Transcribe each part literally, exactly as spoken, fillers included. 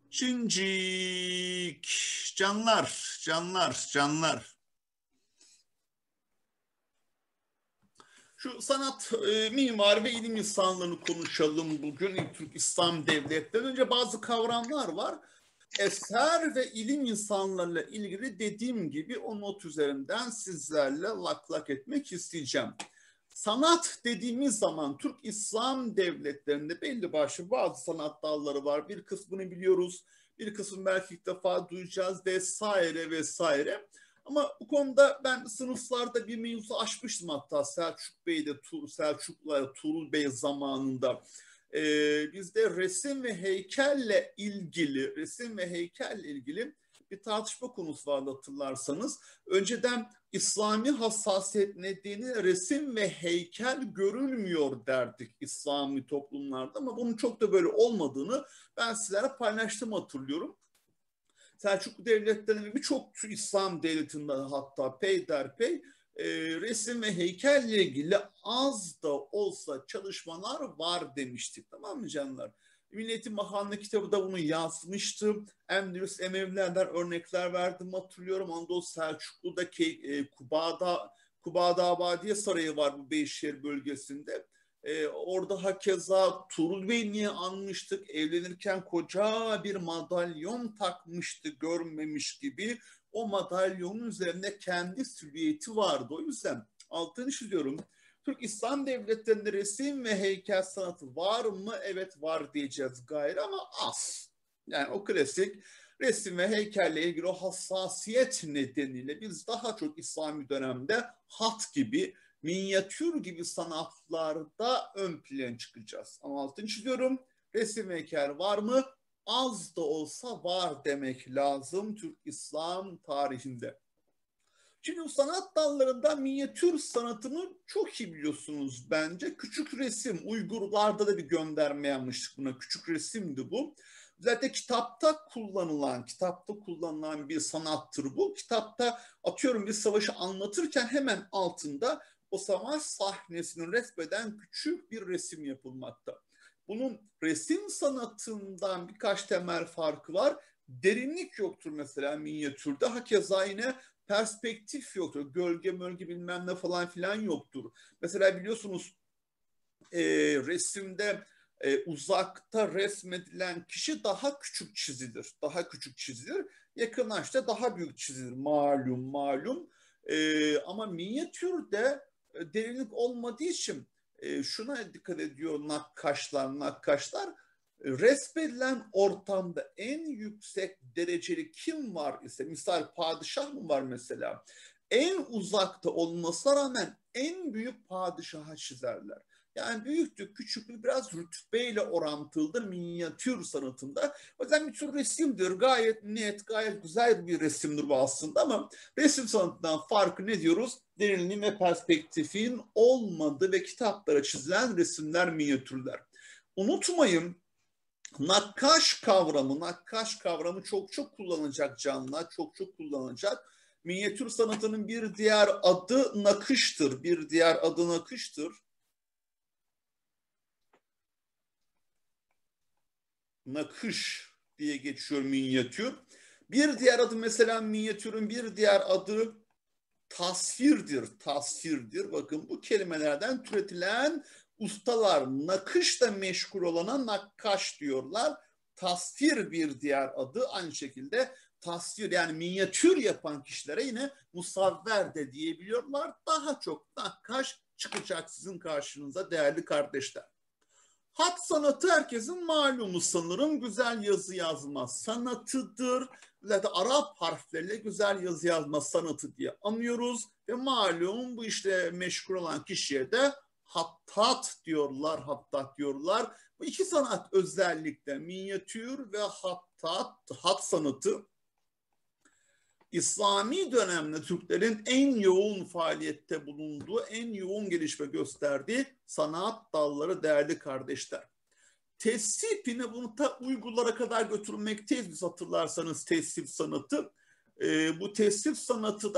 Cincik, canlar, canlar, canlar. Şu sanat, e, mimari ve ilim insanlarını konuşalım bugün. İlk Türk İslam Devleti'nden önce bazı kavramlar var. Eser ve ilim insanlarıyla ilgili dediğim gibi o not üzerinden sizlerle lak lak etmek isteyeceğim. Sanat dediğimiz zaman Türk İslam devletlerinde belli başlı bazı sanat dalları var. Bir kısmını biliyoruz, bir kısmını belki ilk defa duyacağız vesaire vesaire. Ama bu konuda ben sınıflarda bir mevzu açmıştım hatta Selçuk Bey'de, Selçuklu'ya, Tuğrul Bey zamanında. Ee, bizde resim ve heykelle ilgili, resim ve heykelle ilgili bir tartışma konusu vardı hatırlarsanız. Önceden İslami hassasiyet nedeniyle resim ve heykel görülmüyor derdik İslami toplumlarda ama bunun çok da böyle olmadığını ben sizlere paylaştım hatırlıyorum. Selçuklu devletlerinin birçok İslam devletinde hatta peyderpey e, resim ve heykelle ilgili az da olsa çalışmalar var demiştik, tamam mı canlar? Milli Mahanne kitabı da bunu yazmıştı. Endülüs Emevilerden örnekler verdim hatırlıyorum. Anadolu Selçuklu'daki e, Kuba'da Kuba'da Abadiye Sarayı var bu Beyşehir bölgesinde. Ee, orada hakeza Tuğrul Bey niye anmıştık? Evlenirken koca bir madalyon takmıştı görmemiş gibi. O madalyonun üzerinde kendi silüeti vardı. O yüzden altını çiziyorum. Türk İslam devletlerinde resim ve heykel sanatı var mı? Evet var diyeceğiz gayrı ama az. Yani o klasik resim ve heykelle ilgili o hassasiyet nedeniyle biz daha çok İslami dönemde hat gibi, minyatür gibi sanatlarda ön plana çıkacağız. Ama altını çiziyorum. Resim ve heykel var mı? Az da olsa var demek lazım Türk İslam tarihinde. Şimdi bu sanat dallarında minyatür sanatını çok iyi biliyorsunuz bence. Küçük resim, Uygurlarda da bir gönderme yapmıştık buna. Küçük resimdi bu. Zaten kitapta kullanılan, kitapta kullanılan bir sanattır bu. Kitapta atıyorum bir savaşı anlatırken hemen altında o savaş sahnesini resmeden küçük bir resim yapılmakta. Bunun resim sanatından birkaç temel farkı var. Derinlik yoktur mesela minyatürde. Hakeza yine perspektif yoktur. Gölge mölge bilmem ne falan filan yoktur. Mesela biliyorsunuz e, resimde e, uzakta resmedilen kişi daha küçük çizilir. Daha küçük çizilir. Yakınlaşta daha büyük çizilir. Malum malum. E, ama minyatürde e, derinlik olmadığı için e, şuna dikkat ediyor nakkaşlar, nakkaşlar. Resmedilen ortamda en yüksek dereceli kim var ise, misal padişah mı var mesela, en uzakta olmasına rağmen en büyük padişaha çizerler. Yani büyüklük, küçüklük biraz rütbeyle orantılıdır minyatür sanatında. O yüzden bir tür resimdir. Gayet net, gayet güzel bir resimdir bu aslında ama resim sanatından farkı ne diyoruz? Derinliğin ve perspektifin olmadığı ve kitaplara çizilen resimler, minyatürler. Unutmayın, nakkaş kavramı, nakkaş kavramı çok çok kullanılacak canlılar, çok çok kullanılacak. Minyatür sanatının bir diğer adı nakıştır, bir diğer adı nakıştır. Nakış diye geçiyor minyatür. Bir diğer adı mesela minyatürün bir diğer adı tasvirdir, tasvirdir. Bakın bu kelimelerden türetilen ustalar nakışla meşgul olana nakkaş diyorlar. Tasvir bir diğer adı, aynı şekilde tasvir yani minyatür yapan kişilere yine musavver de diyebiliyorlar. Daha çok nakkaş çıkacak sizin karşınıza değerli kardeşler. Hat sanatı herkesin malumu sanırım, güzel yazı yazma sanatıdır. Zaten Arap harfleriyle güzel yazı yazma sanatı diye anıyoruz. Ve malum bu işte meşgul olan kişiye de hattat diyorlar, hattat diyorlar. Bu iki sanat özellikle minyatür ve hattat, hat sanatı İslami dönemde Türklerin en yoğun faaliyette bulunduğu, en yoğun gelişme gösterdiği sanat dalları değerli kardeşler. Tesipini bunu ta Uygurlara kadar götürmekteyiz biz hatırlarsanız tesip sanatı. E, bu tesip sanatı da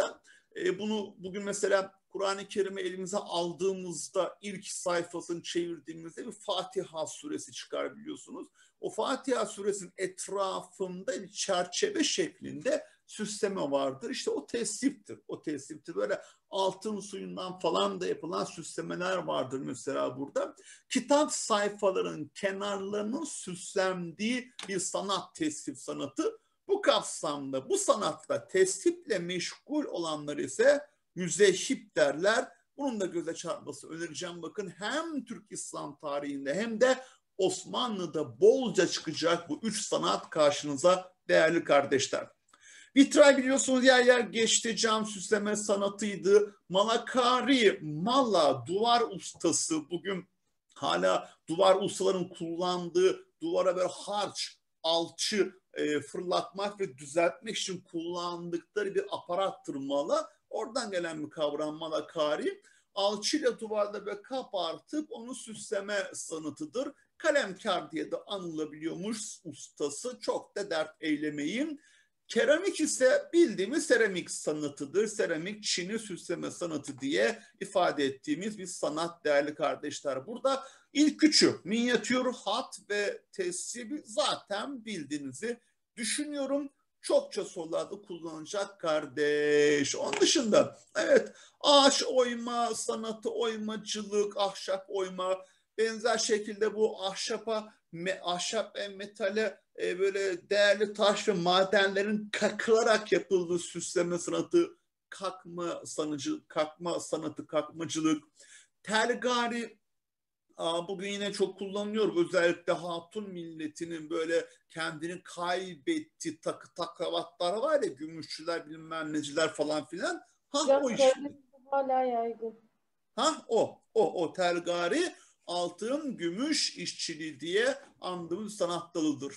E, bunu bugün mesela Kur'an-ı Kerim'i elimize aldığımızda ilk sayfasını çevirdiğimizde bir Fatiha suresi çıkar biliyorsunuz. O Fatiha suresinin etrafında bir çerçeve şeklinde süsleme vardır. İşte o tesiptir. O tesiptir. Böyle altın suyundan falan da yapılan süslemeler vardır mesela burada. Kitap sayfalarının kenarlarının süslendiği bir sanat, tesip sanatı. Bu kapsamda, bu sanatta testiple meşgul olanlar ise müzehip derler. Bunun da göze çarpması önereceğim. Bakın hem Türk İslam tarihinde hem de Osmanlı'da bolca çıkacak bu üç sanat karşınıza değerli kardeşler. Vitray biliyorsunuz yer yer geçti, cam süsleme sanatıydı. Malakari, mala, duvar ustası, bugün hala duvar ustaların kullandığı, duvara böyle harç, alçı e, fırlatmak ve düzeltmek için kullandıkları bir aparattır mala. Oradan gelen bir kavram malakari. Alçıyla duvarda böyle kapartıp onu süsleme sanatıdır. Kalemkar diye de anılabiliyormuş ustası. Çok da dert eylemeyin. Keramik ise bildiğimiz seramik sanatıdır. Seramik Çin'i süsleme sanatı diye ifade ettiğimiz bir sanat değerli kardeşler. Burada ilk üçü minyatür, hat ve tesibi zaten bildiğinizi düşünüyorum. Çokça sorularda kullanılacak kardeş. Onun dışında evet ağaç oyma sanatı, oymacılık, ahşap oyma, benzer şekilde bu ahşapa, me, ahşap ve metale e, böyle değerli taş ve madenlerin kakılarak yapıldığı süsleme sanatı, kakma sanıcı, kakma sanatı, kakmacılık, telgari aa, bugün yine çok kullanılıyor. Özellikle hatun milletinin böyle kendini kaybettiği takı taklavatlar var ya, gümüşçüler bilmem neciler falan filan. Ha Ya o işte. Karadeniz'de hala yaygın. Ha o, o, o telgari altın, gümüş işçiliği diye andığımız sanat dalıdır.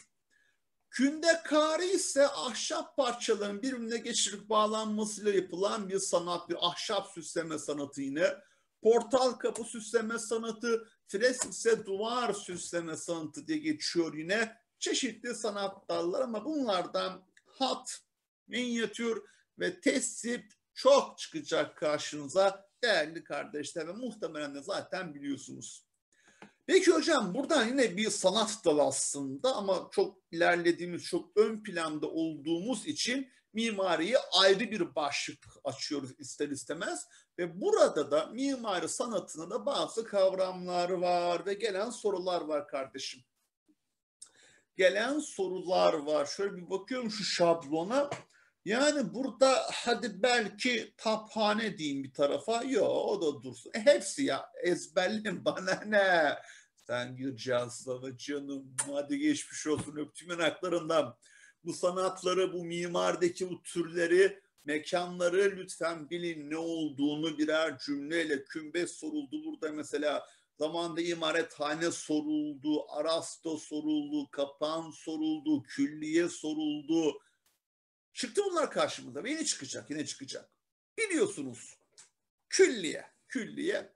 Kündekari ise ahşap parçaların birbirine geçirip bağlanmasıyla yapılan bir sanat, bir ahşap süsleme sanatı yine. Portal kapı süsleme sanatı, fresk ise duvar süsleme sanatı diye geçiyor yine. Çeşitli sanat dalları ama bunlardan hat, minyatür ve tesip çok çıkacak karşınıza değerli kardeşler ve muhtemelen de zaten biliyorsunuz. Peki hocam buradan yine bir sanat dalı aslında ama çok ilerlediğimiz, çok ön planda olduğumuz için mimariye ayrı bir başlık açıyoruz ister istemez. Ve burada da mimari sanatına da bazı kavramlar var ve gelen sorular var kardeşim. Gelen sorular var. Şöyle bir bakıyorum şu şablona. Yani burada hadi belki taphane diyeyim bir tarafa. Yok o da dursun. E, hepsi ya ezberleyin bana ne. Sen gireceğiz sana canım. Hadi geçmiş olsun öptüm yanaklarından. Bu sanatları, bu mimardaki bu türleri, mekanları lütfen bilin ne olduğunu birer cümleyle. Kümbes soruldu burada mesela. Zamanında imarethane soruldu, Arasto soruldu, Kapan soruldu, külliye soruldu. Çıktı bunlar karşımıza ve yine çıkacak, yine çıkacak. Biliyorsunuz külliye, külliye.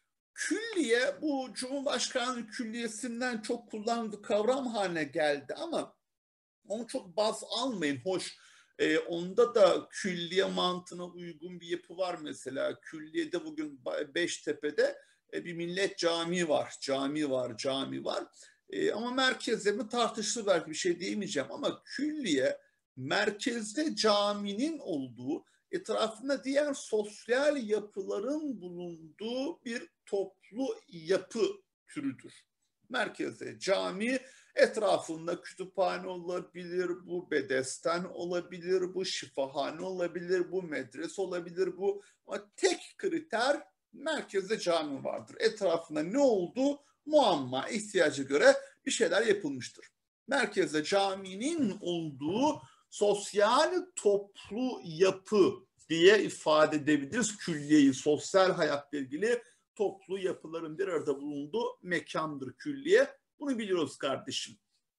Külliye bu Cumhurbaşkanlığı Külliyesi'nden çok kullanıldığı kavram haline geldi ama onu çok baz almayın. Hoş e, onda da külliye mantığına uygun bir yapı var mesela. Külliyede bugün Beştepe'de e, bir millet camii var, cami var, cami var. E, ama merkezde mi tartışılır belki bir şey diyemeyeceğim ama külliye merkezde caminin olduğu, etrafında diğer sosyal yapıların bulunduğu bir toplu yapı türüdür. Merkezde cami, etrafında kütüphane olabilir, bu bedesten olabilir, bu şifahane olabilir, bu medrese olabilir, bu ama tek kriter merkezde cami vardır. Etrafında ne oldu? Muamma, ihtiyaca göre bir şeyler yapılmıştır. Merkezde caminin olduğu sosyal toplu yapı diye ifade edebiliriz külliyeyi. Sosyal hayatla ilgili toplu yapıların bir arada bulunduğu mekandır külliye. Bunu biliyoruz kardeşim.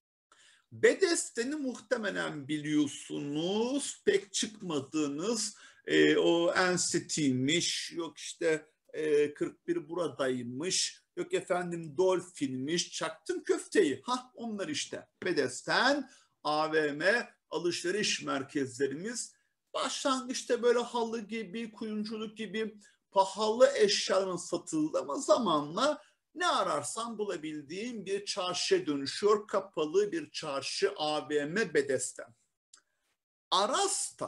Bedesten'i muhtemelen biliyorsunuz. Pek çıkmadığınız e, o N C T'ymiş, yok işte e, kırk bir buradaymış, yok efendim Dolphin'miş, çaktın köfteyi. Ha onlar işte. Bedesten, A V M, alışveriş merkezlerimiz. Başlangıçta böyle halı gibi, kuyumculuk gibi pahalı eşyaların satıldı ama zamanla ne ararsan bulabildiğin bir çarşıya dönüşüyor. Kapalı bir çarşı, A V M, bedesten. Arasta,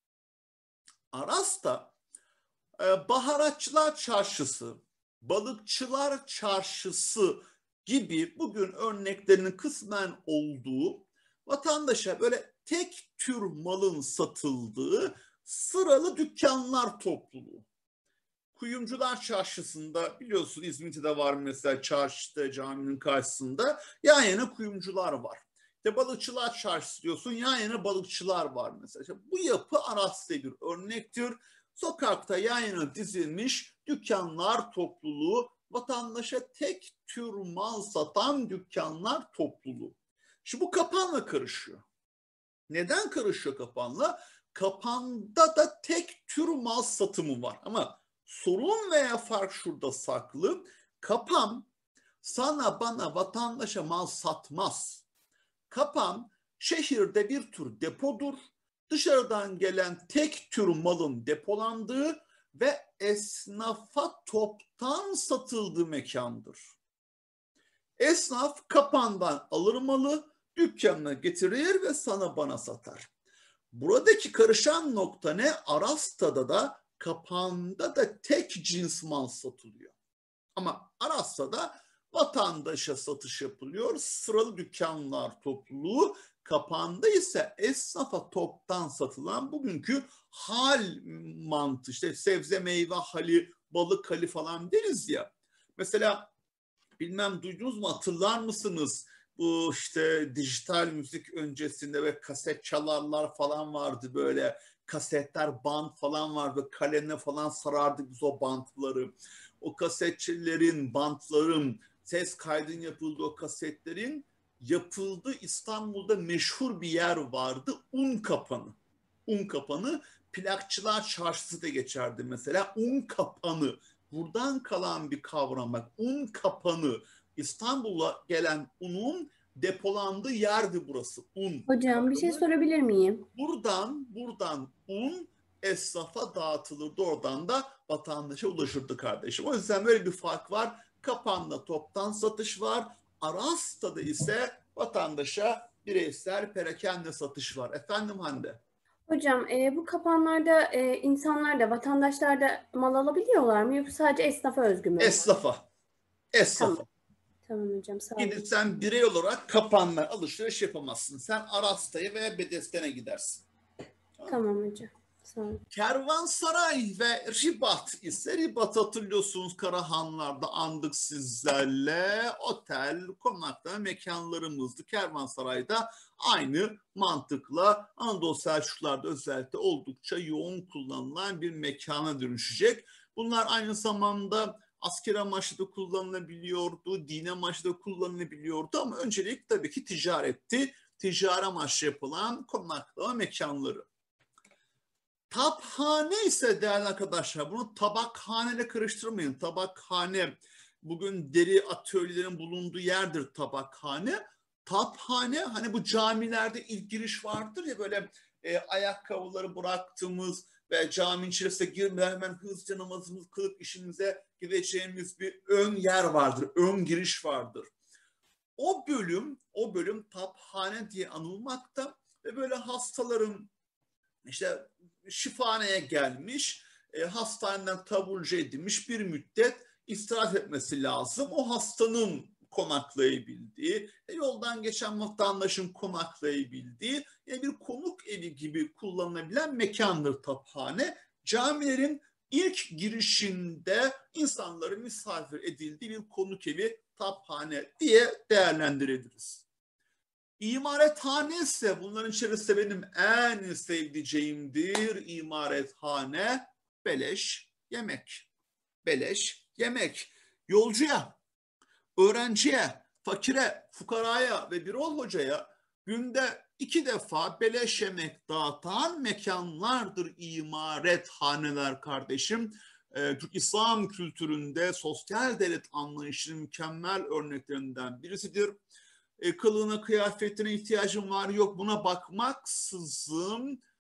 Arasta baharatçılar çarşısı, balıkçılar çarşısı gibi bugün örneklerinin kısmen olduğu, vatandaşa böyle tek tür malın satıldığı sıralı dükkanlar topluluğu. Kuyumcular çarşısında biliyorsun İzmit'te var mesela, çarşıda caminin karşısında yan yana kuyumcular var. İşte balıkçılar çarşısı diyorsun, yan yana balıkçılar var mesela. İşte bu yapı Aras'ta bir örnektir. Sokakta yan yana dizilmiş dükkanlar topluluğu, vatandaşa tek tür mal satan dükkanlar topluluğu. Şimdi bu kapanla karışıyor. Neden karışıyor kapanla? Kapanda da tek tür mal satımı var ama sorun veya fark şurada saklı. Kapan sana bana vatandaşa mal satmaz. Kapan şehirde bir tür depodur. Dışarıdan gelen tek tür malın depolandığı ve esnafa toptan satıldığı mekandır. Esnaf kapandan alır malı, dükkanına getirir ve sana bana satar. Buradaki karışan nokta ne? Arasta'da da kapanda da tek cins mal satılıyor. Ama Arasta'da vatandaşa satış yapılıyor. Sıralı dükkanlar topluluğu, kapanda ise esnafa toptan satılan bugünkü hal mantığı, işte sebze meyve hali, balık hali falan deriz ya. Mesela bilmem duydunuz mu, hatırlar mısınız? Bu işte dijital müzik öncesinde ve kaset çalarlar falan vardı, böyle kasetler, bant falan vardı, kalemle falan sarardık biz o bantları. O kasetçilerin, bantların, ses kaydının yapıldığı o kasetlerin yapıldığı İstanbul'da meşhur bir yer vardı, Unkapanı. Unkapanı, plakçılar çarşısı da geçerdi mesela, Unkapanı. Buradan kalan bir kavram bak, Unkapanı. İstanbul'a gelen unun depolandığı yerdi burası. Un. Hocam bir şey sorabilir miyim? Buradan, buradan un esnafa dağıtılırdı. Oradan da vatandaşa ulaşırdı kardeşim. O yüzden böyle bir fark var. Kapan'da toptan satış var. Arasta'da ise vatandaşa bireysel perakende satış var. Efendim Hande? Hocam e, bu kapanlarda e, insanlar da, vatandaşlar da mal alabiliyorlar mı? Yoksa sadece esnafa özgü mü? Esnafa. Tamam. Esnafa. Tamam hocam, sağ olun. Gidip sen birey olarak Kapan'la alışveriş yapamazsın. Sen Arasta'ya veya Bedesten'e gidersin. Tamam hocam. Sağ olun. Kervansaray ve Ribat ise, Ribat hatırlıyorsunuz, Karahanlar'da andık sizlerle. Otel, konaklama mekanlarımızdı. Kervansaray'da aynı mantıkla Anadolu Selçuklular'da özellikle oldukça yoğun kullanılan bir mekana dönüşecek. Bunlar aynı zamanda asker amaçlı da kullanılabiliyordu, dini amaçlı da kullanılabiliyordu ama öncelik tabii ki ticaretti. Ticari amaçlı yapılan konaklama mekanları. Taphane ise değerli arkadaşlar, bunu tabakhaneyle karıştırmayın. Tabakhane bugün deri atölyelerin bulunduğu yerdir tabakhane. Taphane hani bu camilerde ilk giriş vardır ya, böyle e, ayakkabıları bıraktığımız ve caminin içerisine girmeden hemen hızlıca namazımızı kılıp işimize gideceğimiz bir ön yer vardır. Ön giriş vardır. O bölüm, o bölüm taphane diye anılmakta ve böyle hastaların işte şifaneye gelmiş, e, hastaneden taburcu edilmiş, bir müddet istirahat etmesi lazım. O hastanın konaklayabildiği, e, yoldan geçen vatandaşın konaklayabildiği, yani bir konuk evi gibi kullanılabilen mekandır taphane. Camilerin ilk girişinde insanların misafir edildiği bir konuk evi taphane diye değerlendirebiliriz. İmarethane ise bunların içerisinde benim en sevdiceğimdir. İmarethane, beleş yemek. Beleş yemek. Yolcuya, öğrenciye, fakire, fukaraya ve Birol Hoca'ya günde iki defa beleş yemek dağıtan mekanlardır imarethaneler kardeşim. Ee, Türk İslam kültüründe sosyal devlet anlayışının mükemmel örneklerinden birisidir. E, kılığına, kıyafetine ihtiyacım var yok buna bakmaksızın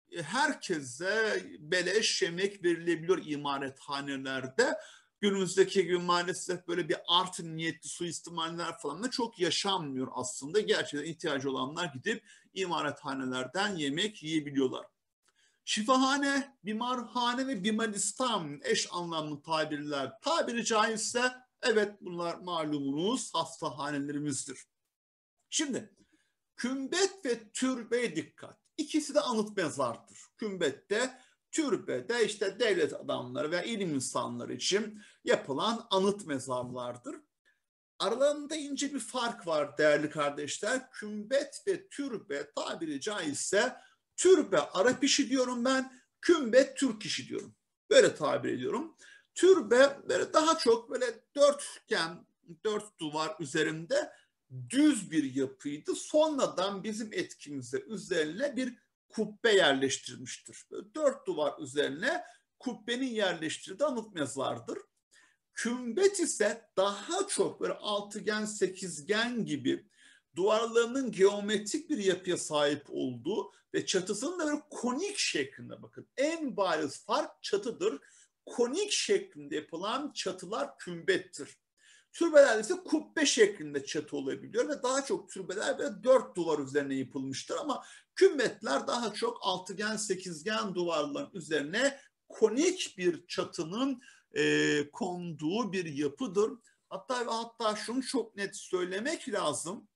herkese beleş yemek verilebiliyor imarethanelerde. Günümüzdeki gün maalesef böyle bir art niyetli suistimaller falan da çok yaşanmıyor aslında. Gerçekten ihtiyacı olanlar gidip imarethanelerden yemek yiyebiliyorlar. Şifahane, bimarhane ve bimaristan eş anlamlı tabirler. Tabiri caizse evet bunlar malumunuz hastahanelerimizdir. Şimdi kümbet ve türbeye dikkat. İkisi de anıt mezardır. Kümbette, türbede işte devlet adamları ve ilim insanları için yapılan anıt mezarlardır. Aralarında ince bir fark var değerli kardeşler. Kümbet ve türbe tabiri caizse türbe Arap işi diyorum ben, kümbet Türk işi diyorum. Böyle tabir ediyorum. Türbe böyle daha çok böyle dörtgen, dört duvar üzerinde düz bir yapıydı. Sonradan bizim etkimize üzerine bir kubbe yerleştirilmiştir. Böyle dört duvar üzerine kubbenin yerleştirdiği anıt mezardır. Kümbet ise daha çok böyle altıgen, sekizgen gibi duvarlarının geometrik bir yapıya sahip olduğu ve çatısının da böyle konik şeklinde, bakın en bariz fark çatıdır. Konik şeklinde yapılan çatılar kümbettir. Türbeler ise kubbe şeklinde çatı olabiliyor ve daha çok türbeler böyle dört duvar üzerine yapılmıştır ama kümbetler daha çok altıgen, sekizgen duvarların üzerine konik bir çatının e, konduğu bir yapıdır. Hatta ve hatta şunu çok net söylemek lazım.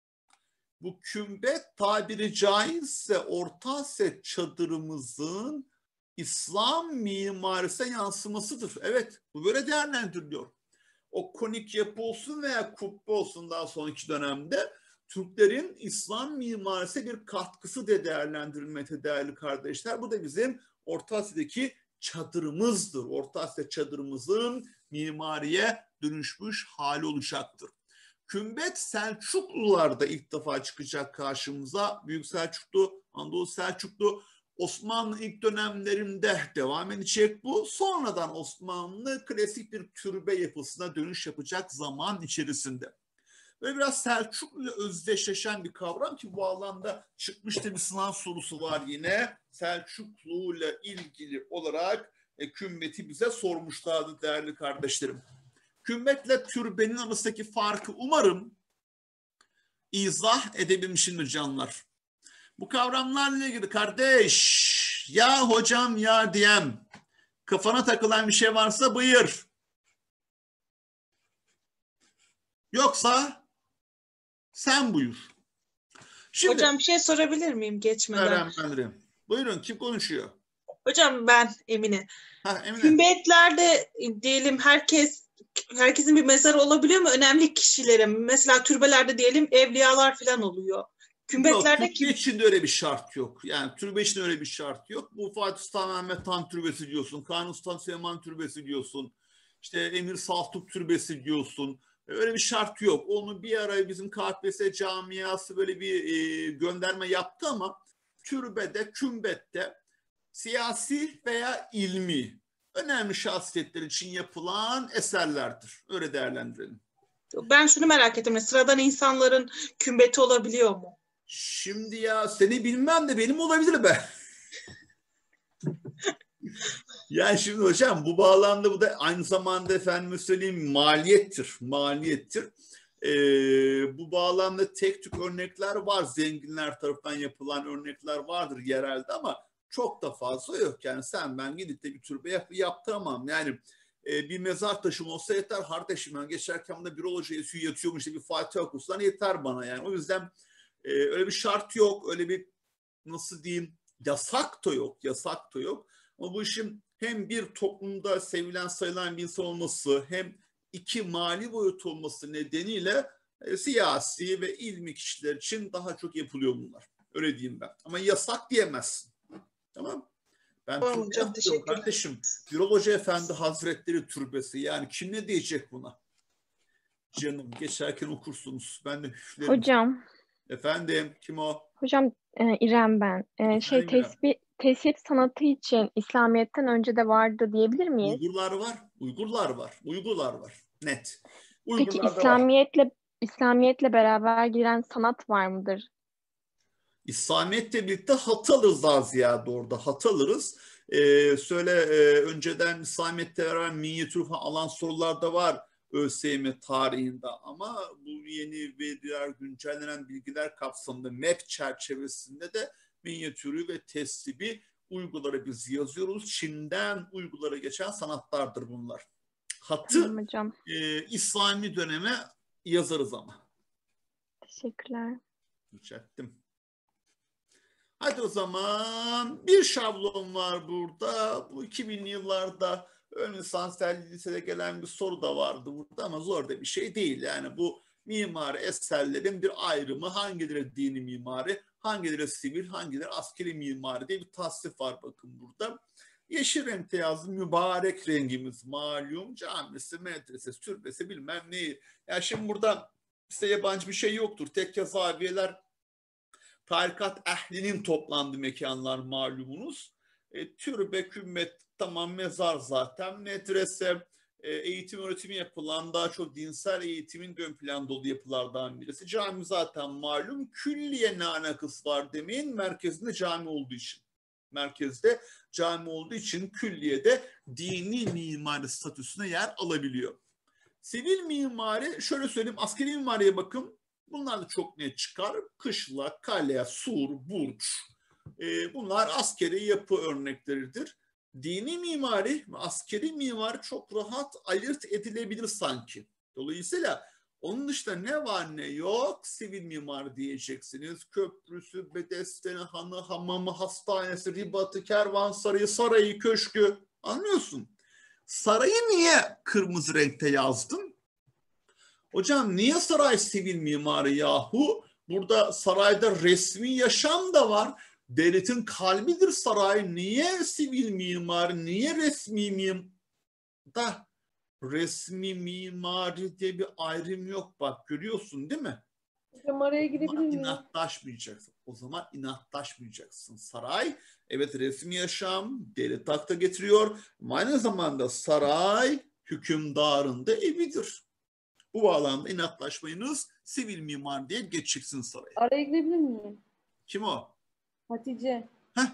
Bu kümbet tabiri caizse Orta Asya çadırımızın İslam mimarisine yansımasıdır. Evet, bu böyle değerlendiriliyor. O konik yapı olsun veya kubbe olsun daha sonraki dönemde Türklerin İslam mimarisine bir katkısı da değerlendirilmekte değerli kardeşler. Bu da bizim Orta Asya'daki çadırımızdır. Orta Asya çadırımızın mimariye dönüşmüş hali olacaktır. Kümbet Selçuklularda ilk defa çıkacak karşımıza. Büyük Selçuklu, Anadolu Selçuklu, Osmanlı ilk dönemlerinde devam edecek bu. Sonradan Osmanlı klasik bir türbe yapısına dönüş yapacak zaman içerisinde. Böyle biraz Selçuklu ile özdeşleşen bir kavram ki bu alanda çıkmıştı bir sınav sorusu var yine. Selçuklu ile ilgili olarak e, kümbeti bize sormuşlardı değerli kardeşlerim. Kümmetle türbenin arasındaki farkı umarım izah edebilmişimdir canlar. Bu kavramlarla ilgili kardeş, ya hocam ya diyem, kafana takılan bir şey varsa buyur. Yoksa sen buyur. Şimdi, hocam bir şey sorabilir miyim geçmeden? Öğrenmelerim. Buyurun, kim konuşuyor? Hocam ben Emine. Ha, Emine. Kümbetlerde diyelim herkes herkesin bir mezarı olabiliyor mu? Önemli kişilerin. Mesela türbelerde diyelim evliyalar falan oluyor. Kümbetlerde yok, türbe için de öyle bir şart yok. Yani türbe için öyle bir şart yok. Bu Fatih Sultan Mehmet Han Türbesi diyorsun. Kanuni Sultan Süleyman Türbesi diyorsun. İşte Emir Saltuk Türbesi diyorsun. Öyle bir şart yok. Onu bir ara bizim K P S S camiası böyle bir e, gönderme yaptı ama türbede, kümbette siyasi veya ilmi önemli şahsiyetler için yapılan eserlerdir. Öyle değerlendirelim. Ben şunu merak ettim. Sıradan insanların kümbeti olabiliyor mu? Şimdi ya seni bilmem de benim olabilir be. Yani şimdi hocam bu bağlamda bu da aynı zamanda efendim söyleyeyim maliyettir. Maliyettir. Ee, bu bağlamda tek tük örnekler var. Zenginler tarafından yapılan örnekler vardır yerelde ama çok da fazla yok. Yani sen ben gidip de bir türbe yap yaptıramam. Yani e, bir mezar taşım olsa yeter kardeşim. Yani geçerken de bir hocaya suyu yatıyormuş işte bir Fatiha okursan yeter bana yani. O yüzden e, öyle bir şart yok. Öyle bir nasıl diyeyim yasak da yok. Yasak da yok. Ama bu işin hem bir toplumda sevilen sayılan bir insan olması hem iki mali boyut olması nedeniyle e, siyasi ve ilmi kişiler için daha çok yapılıyor bunlar. Öyle diyeyim ben. Ama yasak diyemezsin. Tamam. Ben tamam, türbe yapıyorum kardeşim. Birol Hoca Efendi Hazretleri türbesi. Yani kim ne diyecek buna? Canım geçerken okursunuz. Ben de üflerim. Hocam. Efendim kim o? Hocam e, İrem ben. E, şey tesbih, tesbih sanatı için İslamiyet'ten önce de vardı diyebilir miyiz? Uygurlar var. Uygurlar var. Uygurlar var. Net. Peki İslamiyet'le İslamiyet'le beraber giren sanat var mıdır? İslamiyet'le birlikte hat alırız daha ziyade orada. Hat alırız. Ee, söyle e, önceden İslamiyet'te veren minyatür falan alan sorular da var ÖSYM tarihinde ama bu yeni veriler, güncellenen bilgiler kapsamında M E P çerçevesinde de minyatürü ve teslibi uygulara biz yazıyoruz. Çin'den uygulara geçen sanatlardır bunlar. Hatı Tamam hocam. e, İslami döneme yazarız ama. Teşekkürler. Rica ettim. Hadi o zaman bir şablon var burada. Bu iki binli yıllarda ön lisansel lisede gelen bir soru da vardı burada ama zor da bir şey değil. Yani bu mimari eserlerin bir ayrımı, hangileri dini mimari, hangileri sivil, hangileri askeri mimari diye bir tasnif var bakın burada. Yeşil renkte yazdım, mübarek rengimiz malum, camisi, medresesi, türbesi bilmem neyi. Yani şimdi burada işte yabancı bir şey yoktur. Tekke zaviyeler, tarikat ehlinin toplandığı mekanlar malumunuz. E, türbe, kümmet, tamam mezar zaten. Medrese, e, eğitim öğretimi yapılan daha çok dinsel eğitimin ön planda olduğu yapılardan birisi. Cami zaten malum. Külliye ne alakası var demeyin, merkezinde cami olduğu için. Merkezde cami olduğu için külliyede dini mimari statüsüne yer alabiliyor. Sivil mimari, şöyle söyleyeyim, askeri mimariye bakın. Bunlar da çok net çıkar. Kışla, kale, sur, burç. Ee, bunlar askeri yapı örnekleridir. Dini mimari ve askeri mimari çok rahat ayırt edilebilir sanki. Dolayısıyla onun dışında ne var ne yok sivil mimari diyeceksiniz. Köprüsü, bedesteni, hanı, hamamı, hastanesi, ribatı, kervansarayı, sarayı, köşkü. Anlıyorsun? Sarayı niye kırmızı renkte yazdım? Hocam niye saray sivil mimari yahu? Burada sarayda resmi yaşam da var. Devletin kalbidir saray. Niye sivil mimari? Niye resmi mimari? Da resmi mimari diye bir ayrım yok. Bak görüyorsun değil mi? Hocam araya girebilir miyim? İnatlaşmayacaksın. O zaman inatlaşmayacaksın. Saray evet resmi yaşam, devlet takta getiriyor. Ama aynı zamanda saray hükümdarın da evidir. Bu bağlamda inatlaşmayınız, sivil mimar diye geçeceksin saraya. Araya girebilir miyim? Kim o? Hatice. Heh.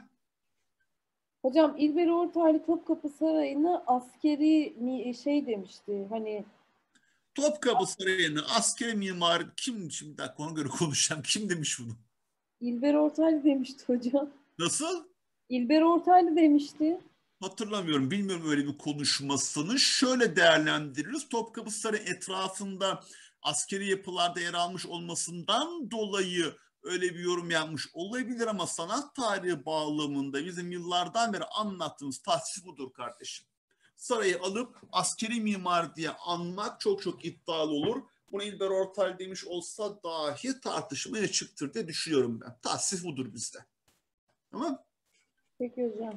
Hocam İlber Ortaylı Topkapı Sarayı'na askeri mi şey demişti. Hani Topkapı Sarayı'nı askeri mimar kim, şimdi dakika ona göre konuşacağım. Kim demiş bunu? İlber Ortaylı demişti hocam. Nasıl? İlber Ortaylı demişti. Hatırlamıyorum. Bilmiyorum öyle bir konuşmasını. Şöyle değerlendiririz. Topkapı Sarayı etrafında askeri yapılarda yer almış olmasından dolayı öyle bir yorum yapmış olabilir ama sanat tarihi bağlamında bizim yıllardan beri anlattığımız tahsis budur kardeşim. Sarayı alıp askeri mimar diye anmak çok çok iddialı olur. Bunu İlber Ortaylı demiş olsa dahi tartışmaya çıktır diye düşünüyorum ben. Tahsis budur bizde. Tamam. Peki hocam.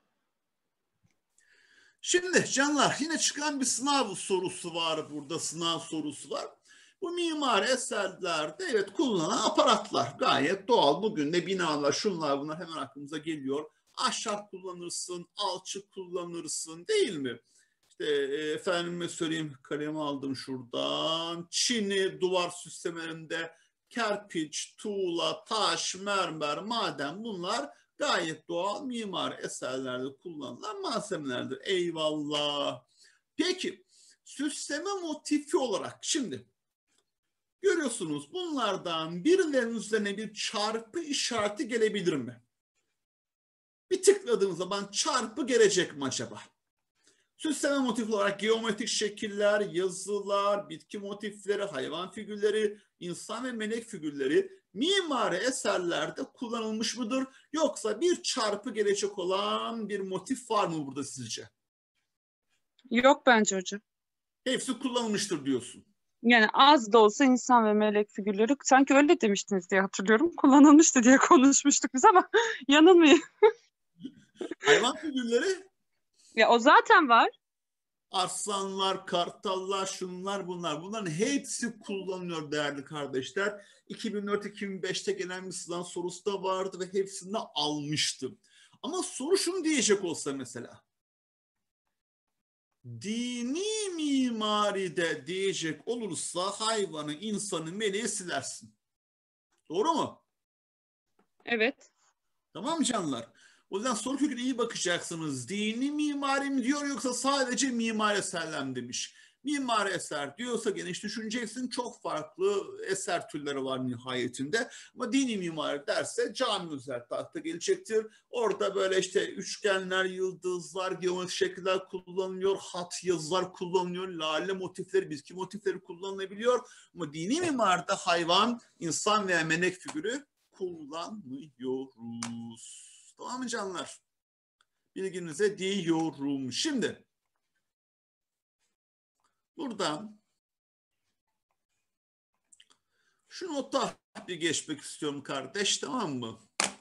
Şimdi canlar yine çıkan bir sınav sorusu var burada. Sınav sorusu var. Bu mimari eserlerde evet kullanılan aparatlar gayet doğal. Bugün de binalar şunlar bunlar hemen aklımıza geliyor. Ahşap kullanırsın, alçı kullanırsın değil mi? İşte e, efendime söyleyeyim kalemi aldım şuradan. Çini duvar süslemelerinde kerpiç, tuğla, taş, mermer, maden bunlar gayet doğal mimari eserlerde kullanılan malzemelerdir. Eyvallah. Peki süsleme motifi olarak şimdi görüyorsunuz bunlardan birilerinin üzerine bir çarpı işareti gelebilir mi? Bir tıkladığınız zaman çarpı gelecek mi acaba? Süsleme motifi olarak geometrik şekiller, yazılar, bitki motifleri, hayvan figürleri, insan ve melek figürleri mimari eserlerde kullanılmış mıdır? Yoksa bir çarpı gelecek olan bir motif var mı burada sizce? Yok bence hocam. Hepsi kullanılmıştır diyorsun. Yani az da olsa insan ve melek figürleri sanki öyle demiştiniz diye hatırlıyorum. Kullanılmıştı diye konuşmuştuk biz ama yanılmayın. Hayvan figürleri? Ya o zaten var. Arslanlar, kartallar, şunlar bunlar. Bunların hepsi kullanılıyor değerli kardeşler. iki bin dört iki bin beşte gelen bir sınav sorusu da vardı ve hepsini de almıştım. Ama soru şunu diyecek olsa mesela. Dini mimaride diyecek olursa hayvanı, insanı, meleği silersin. Doğru mu? Evet. Tamam mı canlar? O yüzden soru köküne iyi bakacaksınız. Dini mimari mi diyor yoksa sadece mimari eserler mi demiş. Mimari eser diyorsa geniş düşüneceksin. Çok farklı eser türleri var nihayetinde. Ama dini mimari derse cami özellikle akla gelecektir. Orada böyle işte üçgenler, yıldızlar, geometrik şekiller kullanılıyor. Hat yazılar kullanılıyor. Lale motifleri, bitki motifleri kullanılabiliyor. Ama dini mimaride hayvan, insan veya melek figürü kullanmıyoruz. Tamam mı canlar? Bilginize diyorum. Şimdi buradan şu nota bir geçmek istiyorum kardeş, tamam mı?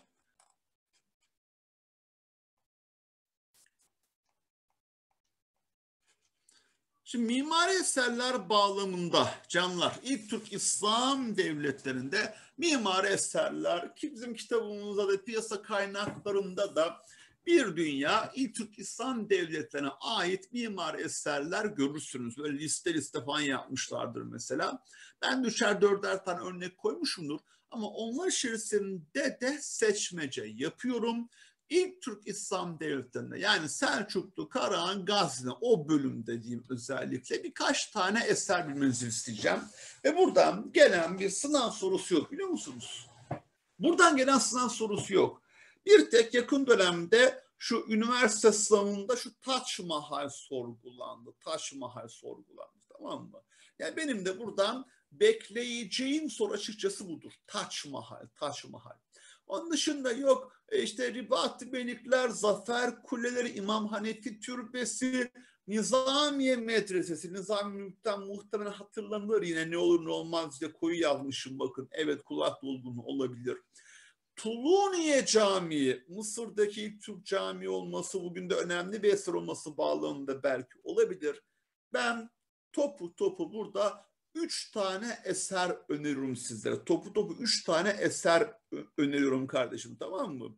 Şimdi mimari eserler bağlamında canlar, ilk Türk İslam devletlerinde mimari eserler ki bizim kitabımızda da piyasa kaynaklarında da bir dünya ilk Türk İslam devletlerine ait mimari eserler görürsünüz. Böyle liste liste falan yapmışlardır mesela. Ben de üçer dörder tane örnek koymuşumdur ama onlar içerisinde de seçmece yapıyorum. İlk Türk İslam devletlerinde yani Selçuklu, Karahan, Gazne o bölümde diyeyim özellikle birkaç tane eser bilmenizi isteyeceğim. Ve buradan gelen bir sınav sorusu yok biliyor musunuz? Buradan gelen sınav sorusu yok. Bir tek yakın dönemde şu üniversite sınavında şu Taç Mahal sorgulandı. Taç Mahal sorgulandı, tamam mı? Yani benim de buradan bekleyeceğim soru açıkçası budur. Taç Mahal, Taç Mahal. Onun dışında yok işte Ribat-ı Melikler, Zafer Kuleleri, İmam Hanefi Türbesi, Nizamiye Medresesi. Nizamiye Melik'ten muhtemelen hatırlanır yine ne olur ne olmaz diye koyu yazmışım bakın. Evet kulak dolgunluğu olabilir. Tuluniye Camii, Mısır'daki ilk Türk cami olması bugün de önemli bir eser olması bağlamında belki olabilir. Ben topu topu burada üç tane eser öneriyorum sizlere. Topu topu üç tane eser öneriyorum kardeşim, tamam mı?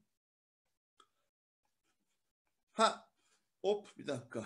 Ha, hop bir dakika.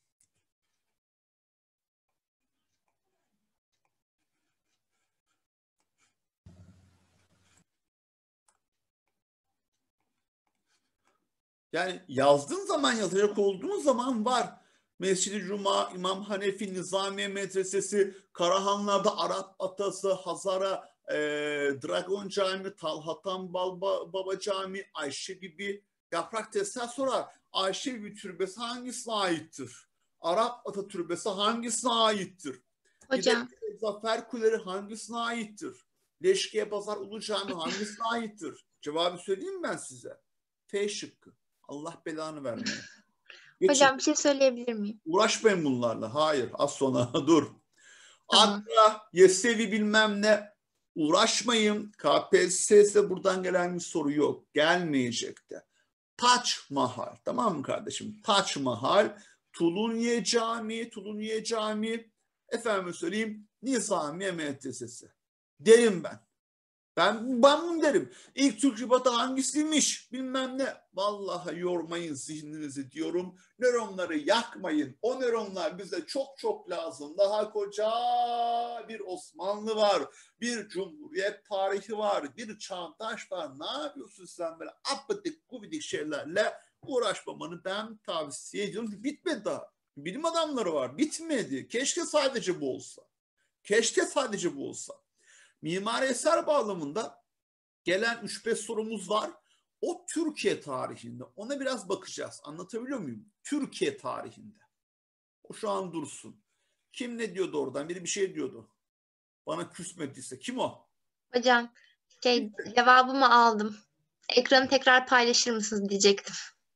Yani yazdığın zaman, yazacak olduğun zaman var. Mescid-i Cuma, İmam Hanefi, Nizamiye Medresesi, Karahanlar'da Arap Atası, Hazara, e, Dragon Cami, Talhatan Baba, Baba Cami, Ayşe gibi yaprak testler sorar. Ayşe Bibi Türbesi hangisine aittir? Arap Ata Türbesi hangisine aittir? Hocam. Gidek, Zafer Kuleleri hangisine aittir? Leşkiye Pazar Ulu Cami hangisine aittir? Cevabı söyleyeyim mi ben size? F şıkkı. Allah belanı vermeyin. Geçin. Hocam bir şey söyleyebilir miyim? Uğraşmayın bunlarla. Hayır. Az sonra dur. Tamam. Adra, Yesevi bilmem ne. Uğraşmayın. K P S S'de buradan gelen bir soru yok. Gelmeyecek de. Taç Mahal. Tamam mı kardeşim? Taç Mahal. Tuluniye Camii. Tuluniye Camii. Efendim söyleyeyim. Nizamiye Medresesi. Derim ben. Ben, ben bunu derim. İlk Türk Ribatı hangisiymiş bilmem ne. Vallahi yormayın zihninizi diyorum. Nöronları yakmayın. O nöronlar bize çok çok lazım. Daha koca bir Osmanlı var. Bir Cumhuriyet tarihi var. Bir Çağdaş var. Ne yapıyorsun sen böyle apadik gubidik şeylerle uğraşmamanı ben tavsiye ediyorum. Bitmedi daha. Bilim adamları var. Bitmedi. Keşke sadece bu olsa. Keşke sadece bu olsa. Mimari eser bağlamında gelen üç beş sorumuz var. O Türkiye tarihinde. Ona biraz bakacağız. Anlatabiliyor muyum? Türkiye tarihinde. O şu an dursun. Kim ne diyordu oradan? Biri bir şey diyordu. Bana küsmediyse. Kim o? Hocam şey cevabımı aldım. Ekranı tekrar paylaşır mısınız diyecektim.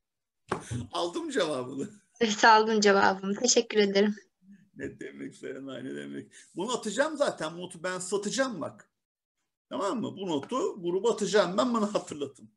Aldım cevabını. Evet aldım cevabımı. Teşekkür ederim. Ne demek Serenay, ne demek. Bunu atacağım zaten. Bu notu ben satacağım bak. Tamam mı? Bu notu gruba atacağım. Ben bana hatırlatın.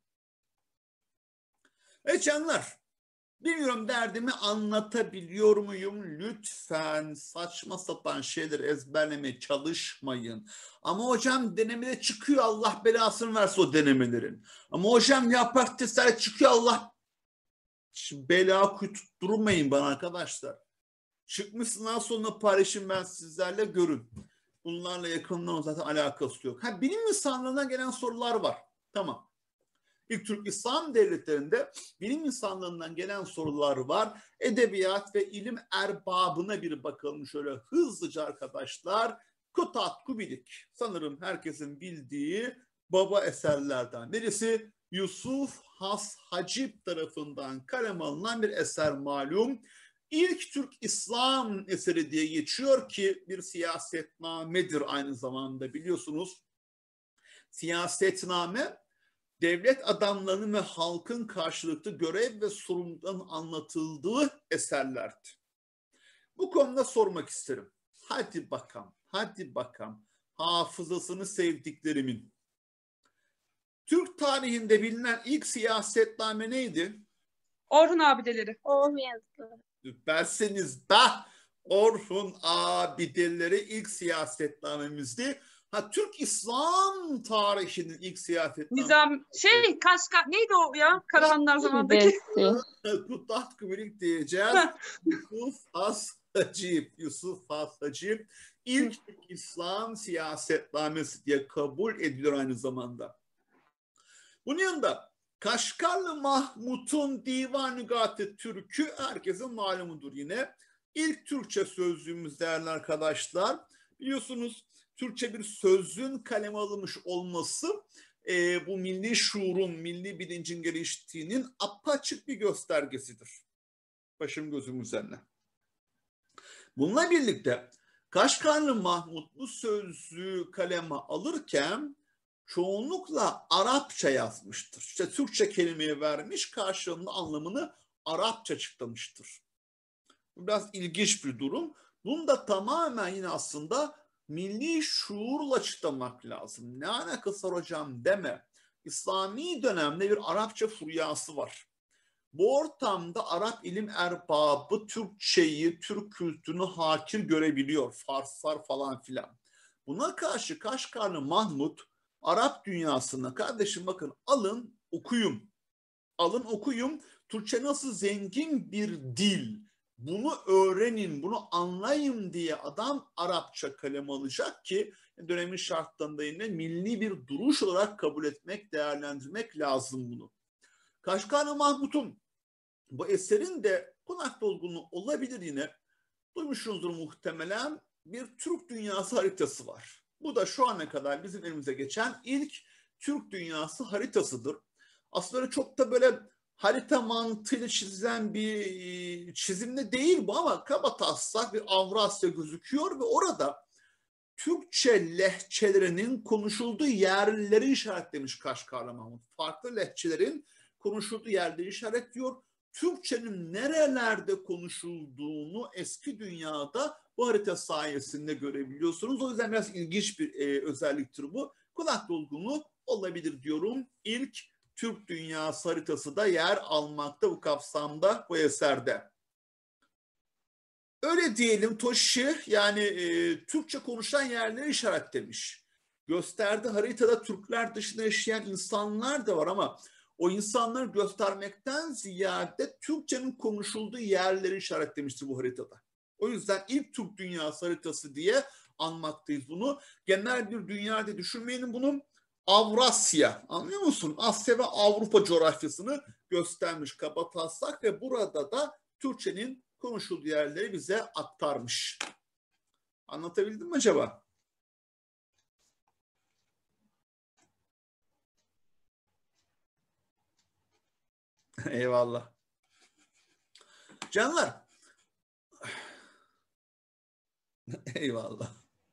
Evet canlar. Bilmiyorum derdimi anlatabiliyor muyum? Lütfen saçma sapan şeyler ezberlemeye çalışmayın. Ama hocam denemede çıkıyor Allah belasını versin o denemelerin. Ama hocam yaprak testler çıkıyor Allah bela tutturmayın bana arkadaşlar. Çıkmış sınav sonunda paylaşın ben sizlerle görün. Bunlarla yakından zaten alakası yok. Ha, bilim insanlarına gelen sorular var. Tamam. İlk Türk İslam devletlerinde bilim insanlarından gelen sorular var. Edebiyat ve ilim erbabına bir bakalım şöyle hızlıca arkadaşlar. Kutat Kubilik sanırım herkesin bildiği baba eserlerden birisi. Yusuf Has Hacip tarafından kaleme alınan bir eser malum. İlk Türk İslam eseri diye geçiyor ki bir siyasetnamedir aynı zamanda biliyorsunuz. Siyasetname devlet adamlarının ve halkın karşılıklı görev ve sorumlulukların anlatıldığı eserlerdi. Bu konuda sormak isterim. Hadi bakalım, hadi bakalım. Hafızasını sevdiklerimin. Türk tarihinde bilinen ilk siyasetname neydi? Orhun Abideleri. Oğul yazıları. Süpersiniz de Orhun Abideleri ilk siyasetnamemizdi. Ha, Türk İslam tarihinin ilk siyasetnamesi. Nizam şey Kaşka neydi o ya Karahanlar zamandaki? Kutat Kubilik diyeceğiz. Yusuf Has Hacip. Yusuf Has Hacip ilk Türk İslam siyasetnamesi diye kabul ediliyor aynı zamanda. Bunun yanında Kaşgarlı Mahmut'un Divan-ı Gât-ı Türk'ü herkesin malumudur yine. İlk Türkçe sözlüğümüz değerli arkadaşlar. Biliyorsunuz Türkçe bir sözlüğün kaleme alınmış olması e, bu milli şuurun, milli bilincin geliştiğinin apaçık bir göstergesidir. Başım gözüm üzerine. Bununla birlikte Kaşgarlı Mahmut bu sözlüğü kaleme alırken çoğunlukla Arapça yazmıştır. İşte Türkçe kelimeyi vermiş, karşılığında anlamını Arapça açıklamıştır. Bu biraz ilginç bir durum. Bunu da tamamen yine aslında milli şuurla açıklamak lazım. Ne alakası var hocam deme. İslami dönemde bir Arapça furyası var. Bu ortamda Arap ilim erbabı Türkçeyi, Türk kültürünü hakir görebiliyor. Farslar falan filan. Buna karşı Kaşgarlı Mahmut Arap dünyasına kardeşim bakın alın okuyun. Alın okuyun. Türkçe nasıl zengin bir dil. Bunu öğrenin, bunu anlayın diye adam Arapça kaleme alacak ki dönemin şartlarında yine milli bir duruş olarak kabul etmek, değerlendirmek lazım bunu. Kaşgarlı Mahmut'un bu eserin de konak dolgunluğu olabilir yine. Duymuşsunuzdur muhtemelen bir Türk dünyası haritası var. Bu da şu ana kadar bizim elimize geçen ilk Türk dünyası haritasıdır. Aslında çok da böyle harita mantığıyla çizilen bir çizimde değil bu ama kabataslak bir Avrasya gözüküyor ve orada Türkçe lehçelerinin konuşulduğu yerleri işaretlemiş Kaşgarlı Mahmut. Farklı lehçelerin konuşulduğu yerleri işaretliyor. Türkçenin nerelerde konuşulduğunu eski dünyada bu harita sayesinde görebiliyorsunuz. O yüzden biraz ilginç bir e, özelliktir bu. Kulak dolgunluğu olabilir diyorum. İlk Türk dünyası haritası da yer almakta bu kapsamda, bu eserde. Öyle diyelim Toshi yani e, Türkçe konuşulan yerleri işaretlemiş. Gösterdiği haritada Türkler dışında yaşayan insanlar da var ama o insanları göstermekten ziyade Türkçenin konuşulduğu yerleri işaretlemiştir bu haritada. O yüzden ilk Türk dünyası haritası diye anmaktayız bunu. Genel bir dünya diye düşünmeyin bunu. Avrasya, anlıyor musun? Asya ve Avrupa coğrafyasını göstermiş kabataslak ve burada da Türkçenin konuşulduğu yerleri bize aktarmış. Anlatabildim mi acaba? Eyvallah. Canlar. Eyvallah.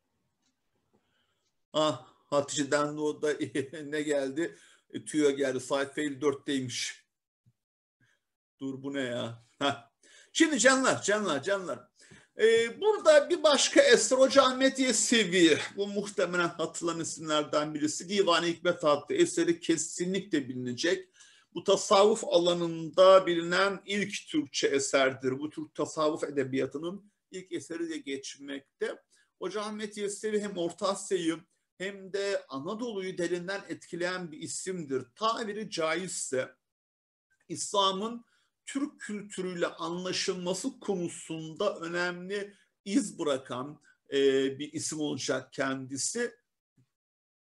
Ah, Hatice'den de o da ne geldi? E, tüyo geldi. Sayfa elli dörtteymiş. Dur bu ne ya? Heh. Şimdi canlar, canlar, canlar. Ee, burada bir başka eser Hoca Ahmet Yesevi. Bu muhtemelen hatırlanan isimlerden birisi. Divan-ı Hikmet adlı eseri kesinlikle bilinecek. Bu tasavvuf alanında bilinen ilk Türkçe eserdir. Bu Türk tasavvuf edebiyatının ilk eseri de geçmekte. Hoca Ahmet Yesevi hem Orta Asya'yı hem de Anadolu'yu derinden etkileyen bir isimdir. Tabiri caizse İslam'ın Türk kültürüyle anlaşılması konusunda önemli iz bırakan e, bir isim olacak kendisi.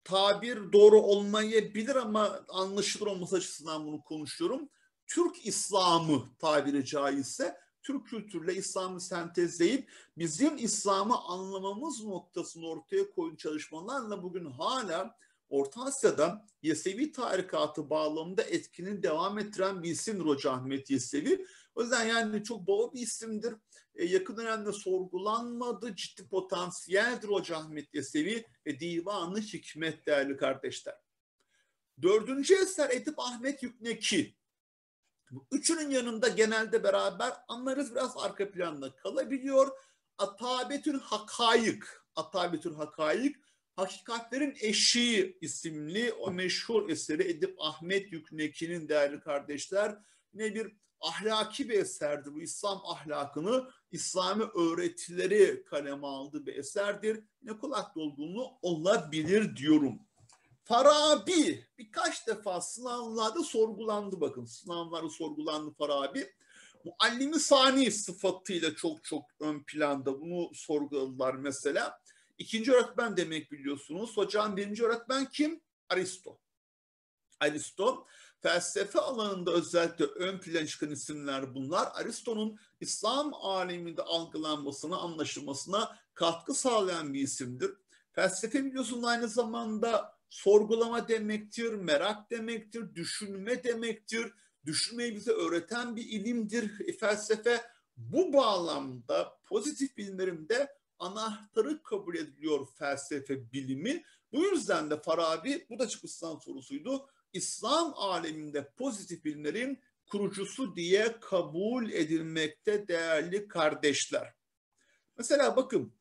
tabir doğru olmayabilir ama anlaşılır olması açısından bunu konuşuyorum. Türk İslamı tabiri caizse Türk kültürle İslam'ı sentezleyip bizim İslam'ı anlamamız noktasını ortaya koyun çalışmalarla bugün hala Orta Asya'da Yesevi tarikatı bağlamında etkinin devam ettiren bir isimdir Hoca Ahmet Yesevi. O yüzden yani çok baba bir isimdir. E, yakın dönemde sorgulanmadı, ciddi potansiyeldir Hoca Ahmet Yesevi ve Divan-ı Hikmet değerli kardeşler. Dördüncü eser Edip Ahmet Yükneki. Bu üçünün yanında genelde beraber anlarız, biraz arka planda kalabiliyor. Atabetül Hakayık, Atabetül Hakayık, Hakikatlerin Eşiği isimli o meşhur eseri Edip Ahmet Yükneki'nin değerli kardeşler yine bir ahlaki bir eserdir. Bu İslam ahlakını, İslami öğretileri kaleme aldığı bir eserdir. Ne kulak dolgunluğu olabilir diyorum. Farabi birkaç defa sınavlarda sorgulandı bakın. Sınavlarda sorgulandı Farabi. Muallimi sani sıfatıyla çok çok ön planda bunu sorguladılar mesela. İkinci öğretmen demek biliyorsunuz. Hocam birinci öğretmen kim? Aristo. Aristo. Felsefe alanında özellikle ön plana çıkan isimler bunlar. Aristo'nun İslam aleminde algılanmasına, anlaşılmasına katkı sağlayan bir isimdir. Felsefe biliyorsunuz aynı zamanda sorgulama demektir, merak demektir, düşünme demektir. Düşünmeyi bize öğreten bir ilimdir e, felsefe. Bu bağlamda pozitif bilimlerimde anahtarı kabul ediliyor felsefe bilimi. Bu yüzden de Farabi, bu da çıkıştan sorusuydu, İslam aleminde pozitif bilimlerin kurucusu diye kabul edilmekte değerli kardeşler. Mesela bakın,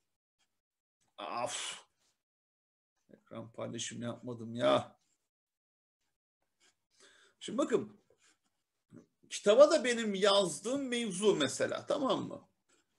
af, ekran paylaşım yapmadım ya. Şimdi bakın, kitaba da benim yazdığım mevzu mesela, tamam mı?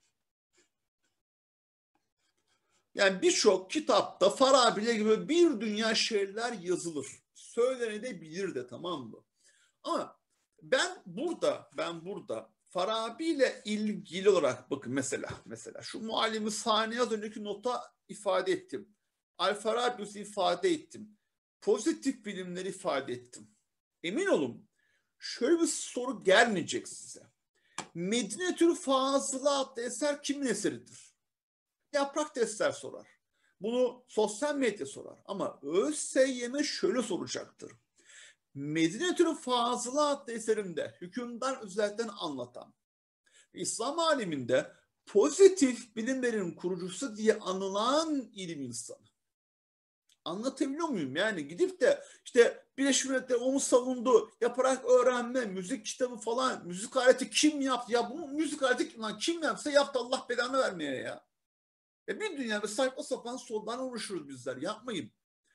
Yani birçok kitapta Farabi'yle gibi bir dünya şeyler yazılır. Söylenebilir de, tamam mı? Ama ben burada, ben burada Farabi ile ilgili olarak bakın mesela, mesela şu muallimi saniye az önceki nota ifade ettim. Al-Farabi'yi ifade ettim. Pozitif bilimleri ifade ettim. Emin olun şöyle bir soru gelmeyecek size. Medinetül Fazıla adlı eser kimin eseridir? Yaprak Dester sorar. Bunu sosyal medya sorar. Ama ÖSYM şöyle soracaktır. Medinetül Fazıla adlı eserimde hükümdar özellikten anlatan, İslam aleminde pozitif bilimlerin kurucusu diye anılan ilim insanı. Anlatabiliyor muyum? Yani gidip de işte Birleşmiş Milletler onu savundu, yaparak öğrenme, müzik kitabı falan, müzik aleti kim yaptı? Ya bu müzik aleti kim yapsa yaptı, Allah belanı vermeye ya. E bir dünyada saçma sapan soldan uğraşıyoruz bizler. Yapmayın.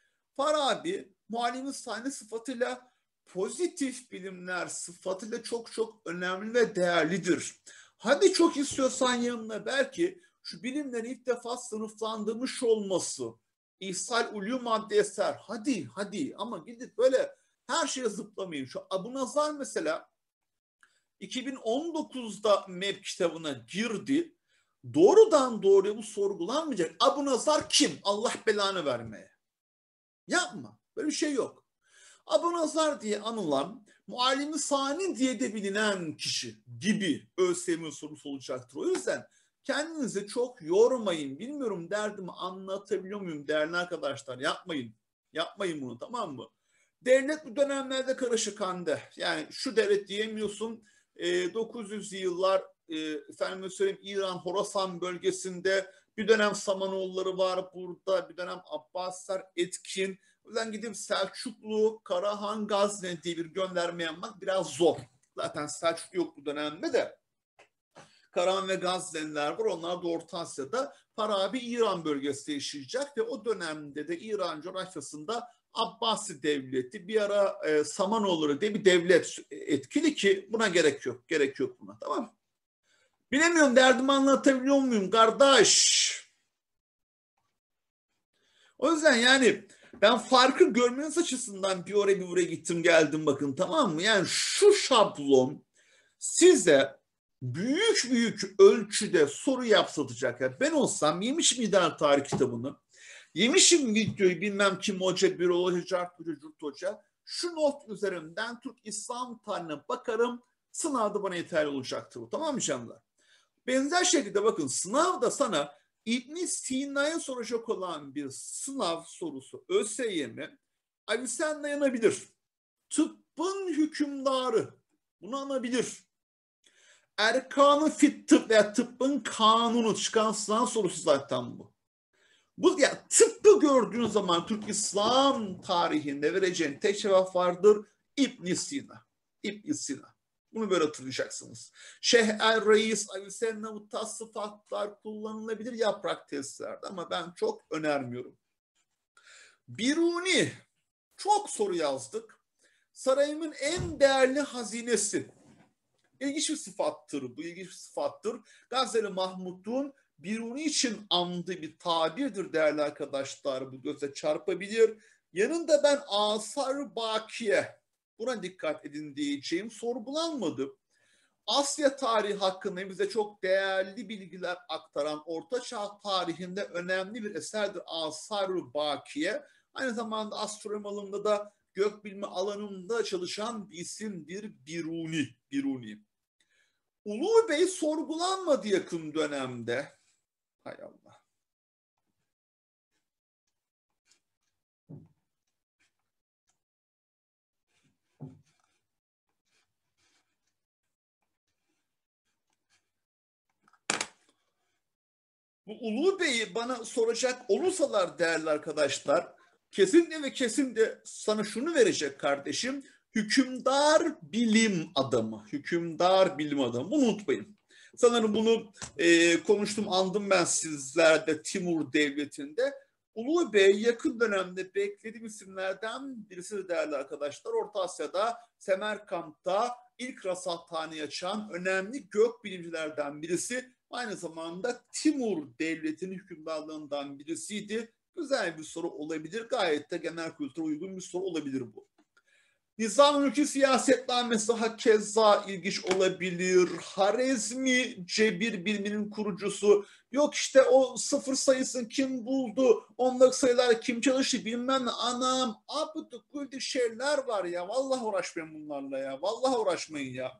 Farabi muallimi sahne sıfatıyla pozitif bilimler sıfatıyla çok çok önemli ve değerlidir. Hadi çok istiyorsan yanına belki şu bilimleri ilk defa sınıflandırmış olması, İhsal Ulûm adlı eser. Hadi hadi ama gidip böyle her şeye zıplamayın. Şu Abu Nazar mesela iki bin on dokuzda M E B kitabına girdi. Doğrudan doğruya bu sorgulanmayacak. Abu Nazar kim? Allah belanı vermeye. Yapma. Böyle bir şey yok. Abu Nazar diye anılan, muallimi sani diye de bilinen kişi gibi ÖSYM sorusu olacaktır. O yüzden kendinizi çok yormayın. Bilmiyorum derdimi anlatabiliyor muyum değerli arkadaşlar? Yapmayın. Yapmayın bunu, tamam mı? Devlet bu dönemlerde karışık hande. Yani şu devlet diyemiyorsun. dokuz yüzlü yıllar efendim söyleyeyim İran Horasan bölgesinde bir dönem Samanoğulları var burada, bir dönem Abbasiler etkin. O yüzden gidip Selçuklu, Karahan, Gazne diye bir gönderme yapmak biraz zor. Zaten Selçuklu yok bu dönemde de. Karahan ve Gazneliler var. Onlar da Orta Asya'da. Farabi İran bölgesinde yaşayacak ve o dönemde de İran coğrafyasında Abbasi devleti, bir ara e, Samanoğulları diye bir devlet etkili ki buna gerek yok. Gerek yok buna, tamam mı? Bilemiyorum derdimi anlatabiliyor muyum kardeş? O yüzden yani ben farkı görmeniz açısından bir oraya bir buraya gittim geldim bakın, tamam mı? Yani şu şablon size büyük büyük ölçüde soru yapsatacak. Yani ben olsam yemişim İdeal Tarih kitabını. Yemişim videoyu bilmem kim hoca, bir hoca, cart hoca, cürt hoca. Şu not üzerinden Türk İslam tarihine bakarım. Sınavda bana yeterli olacaktır bu. Tamam mı canlar? Benzer şekilde bakın sınavda sana İbn Sina'ya soracak olan bir sınav sorusu ÖSYM Avicenna dayanabilir. Tıbbın hükümdarı bunu anabilir. Erkanı fit tıp veya tıbbın kanunu çıkan sınav sorusu zaten bu. Bu ya tıbbı gördüğün zaman Türk İslam tarihinde vereceğin tek cevap vardır. İbn Sina. İbn Sina. Bunu böyle hatırlayacaksınız. Şeyh el Reis, Avicenna bu tarz sıfatlar kullanılabilir yaprak testlerde ama ben çok önermiyorum. Biruni. Çok soru yazdık. Sarayımın en değerli hazinesi. İlginç bir sıfattır bu, ilginç bir sıfattır. Gazeli Mahmud'un Biruni için andığı bir tabirdir değerli arkadaşlar. Bu göze çarpabilir. Yanında ben Asar-ı Bakiye, buna dikkat edin diyeceğim, sorgulanmadı. Asya tarihi hakkında bize çok değerli bilgiler aktaran Orta Çağ tarihinde önemli bir eserdir Asar-ı Bakiye. Aynı zamanda astronomi alanında da gökbilimi alanında çalışan bir isimdir Biruni. Biruni. Ulu Bey sorgulanmadı yakın dönemde. Hay Allah. Bu Ulu Bey'i bana soracak olursalar değerli arkadaşlar, kesinlikle ve kesinlikle sana şunu verecek kardeşim. Hükümdar bilim adamı. Hükümdar bilim adamı. Bunu unutmayın. Sanırım bunu e, konuştum, andım ben sizlerde Timur Devleti'nde. Ulu Bey yakın dönemde beklediğim isimlerden birisi de değerli arkadaşlar. Orta Asya'da, Semerkant'ta ilk rasathaneyi açan önemli gökbilimcilerden birisi. Aynı zamanda Timur Devleti'nin hükümdarlığından birisiydi. Güzel bir soru olabilir. Gayet de genel kültüre uygun bir soru olabilir bu. Nizam-ı Mülkü siyasetnamesi hakeza ilginç olabilir. Harezmi cebir biliminin kurucusu. Yok işte o sıfır sayısını kim buldu? Ondaki sayılar kim çalıştı bilmem ne. Anam abduk güldük şeyler var ya. Vallahi uğraşmayın bunlarla ya. Vallahi uğraşmayın ya.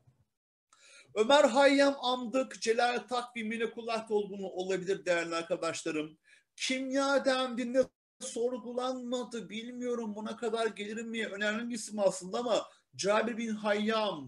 Ömer Hayyam Amdık, Celal takvimine kulak olduğunu olabilir değerli arkadaşlarım. Kimya dendiğinde sorgulanmadı. Bilmiyorum buna kadar gelirim mi? Önemli bir isim aslında ama Cabir bin Hayyam.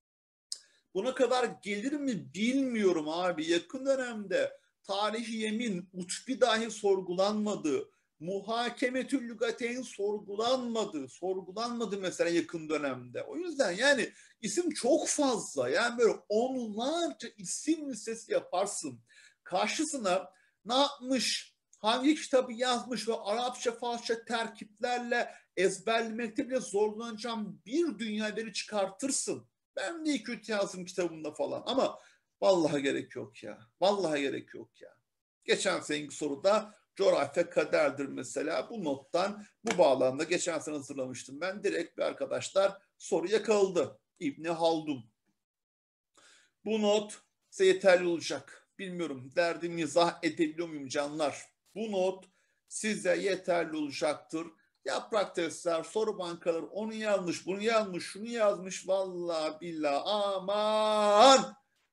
Buna kadar gelir mi bilmiyorum abi. Yakın dönemde Tarih-i Yemin, Utbi dahi sorgulanmadı. Muhakemetül Lügateyn sorgulanmadı. Sorgulanmadı mesela yakın dönemde. O yüzden yani isim çok fazla. Yani böyle onlarca isim listesi yaparsın. Karşısına ne yapmış, hangi kitabı yazmış ve Arapça, Farsça terkiplerle ezberlemekte bile zorlanacağım bir dünya veri çıkartırsın. Ben de iyi kötü yazdım kitabımda falan ama vallahi gerek yok ya. Vallahi gerek yok ya. Geçen seneki soruda coğrafya kaderdir mesela. Bu nottan, bu bağlamda geçen sene hazırlamıştım ben. Direkt bir arkadaşlar soru yakaladı. İbni Haldun. Bu not size yeterli olacak. Bilmiyorum derdimi izah edebiliyor muyum canlar? Bu not size yeterli olacaktır. Yaprak testler, soru bankaları, onu yanlış, bunu yanlış, şunu yazmış. Vallahi billahi aman.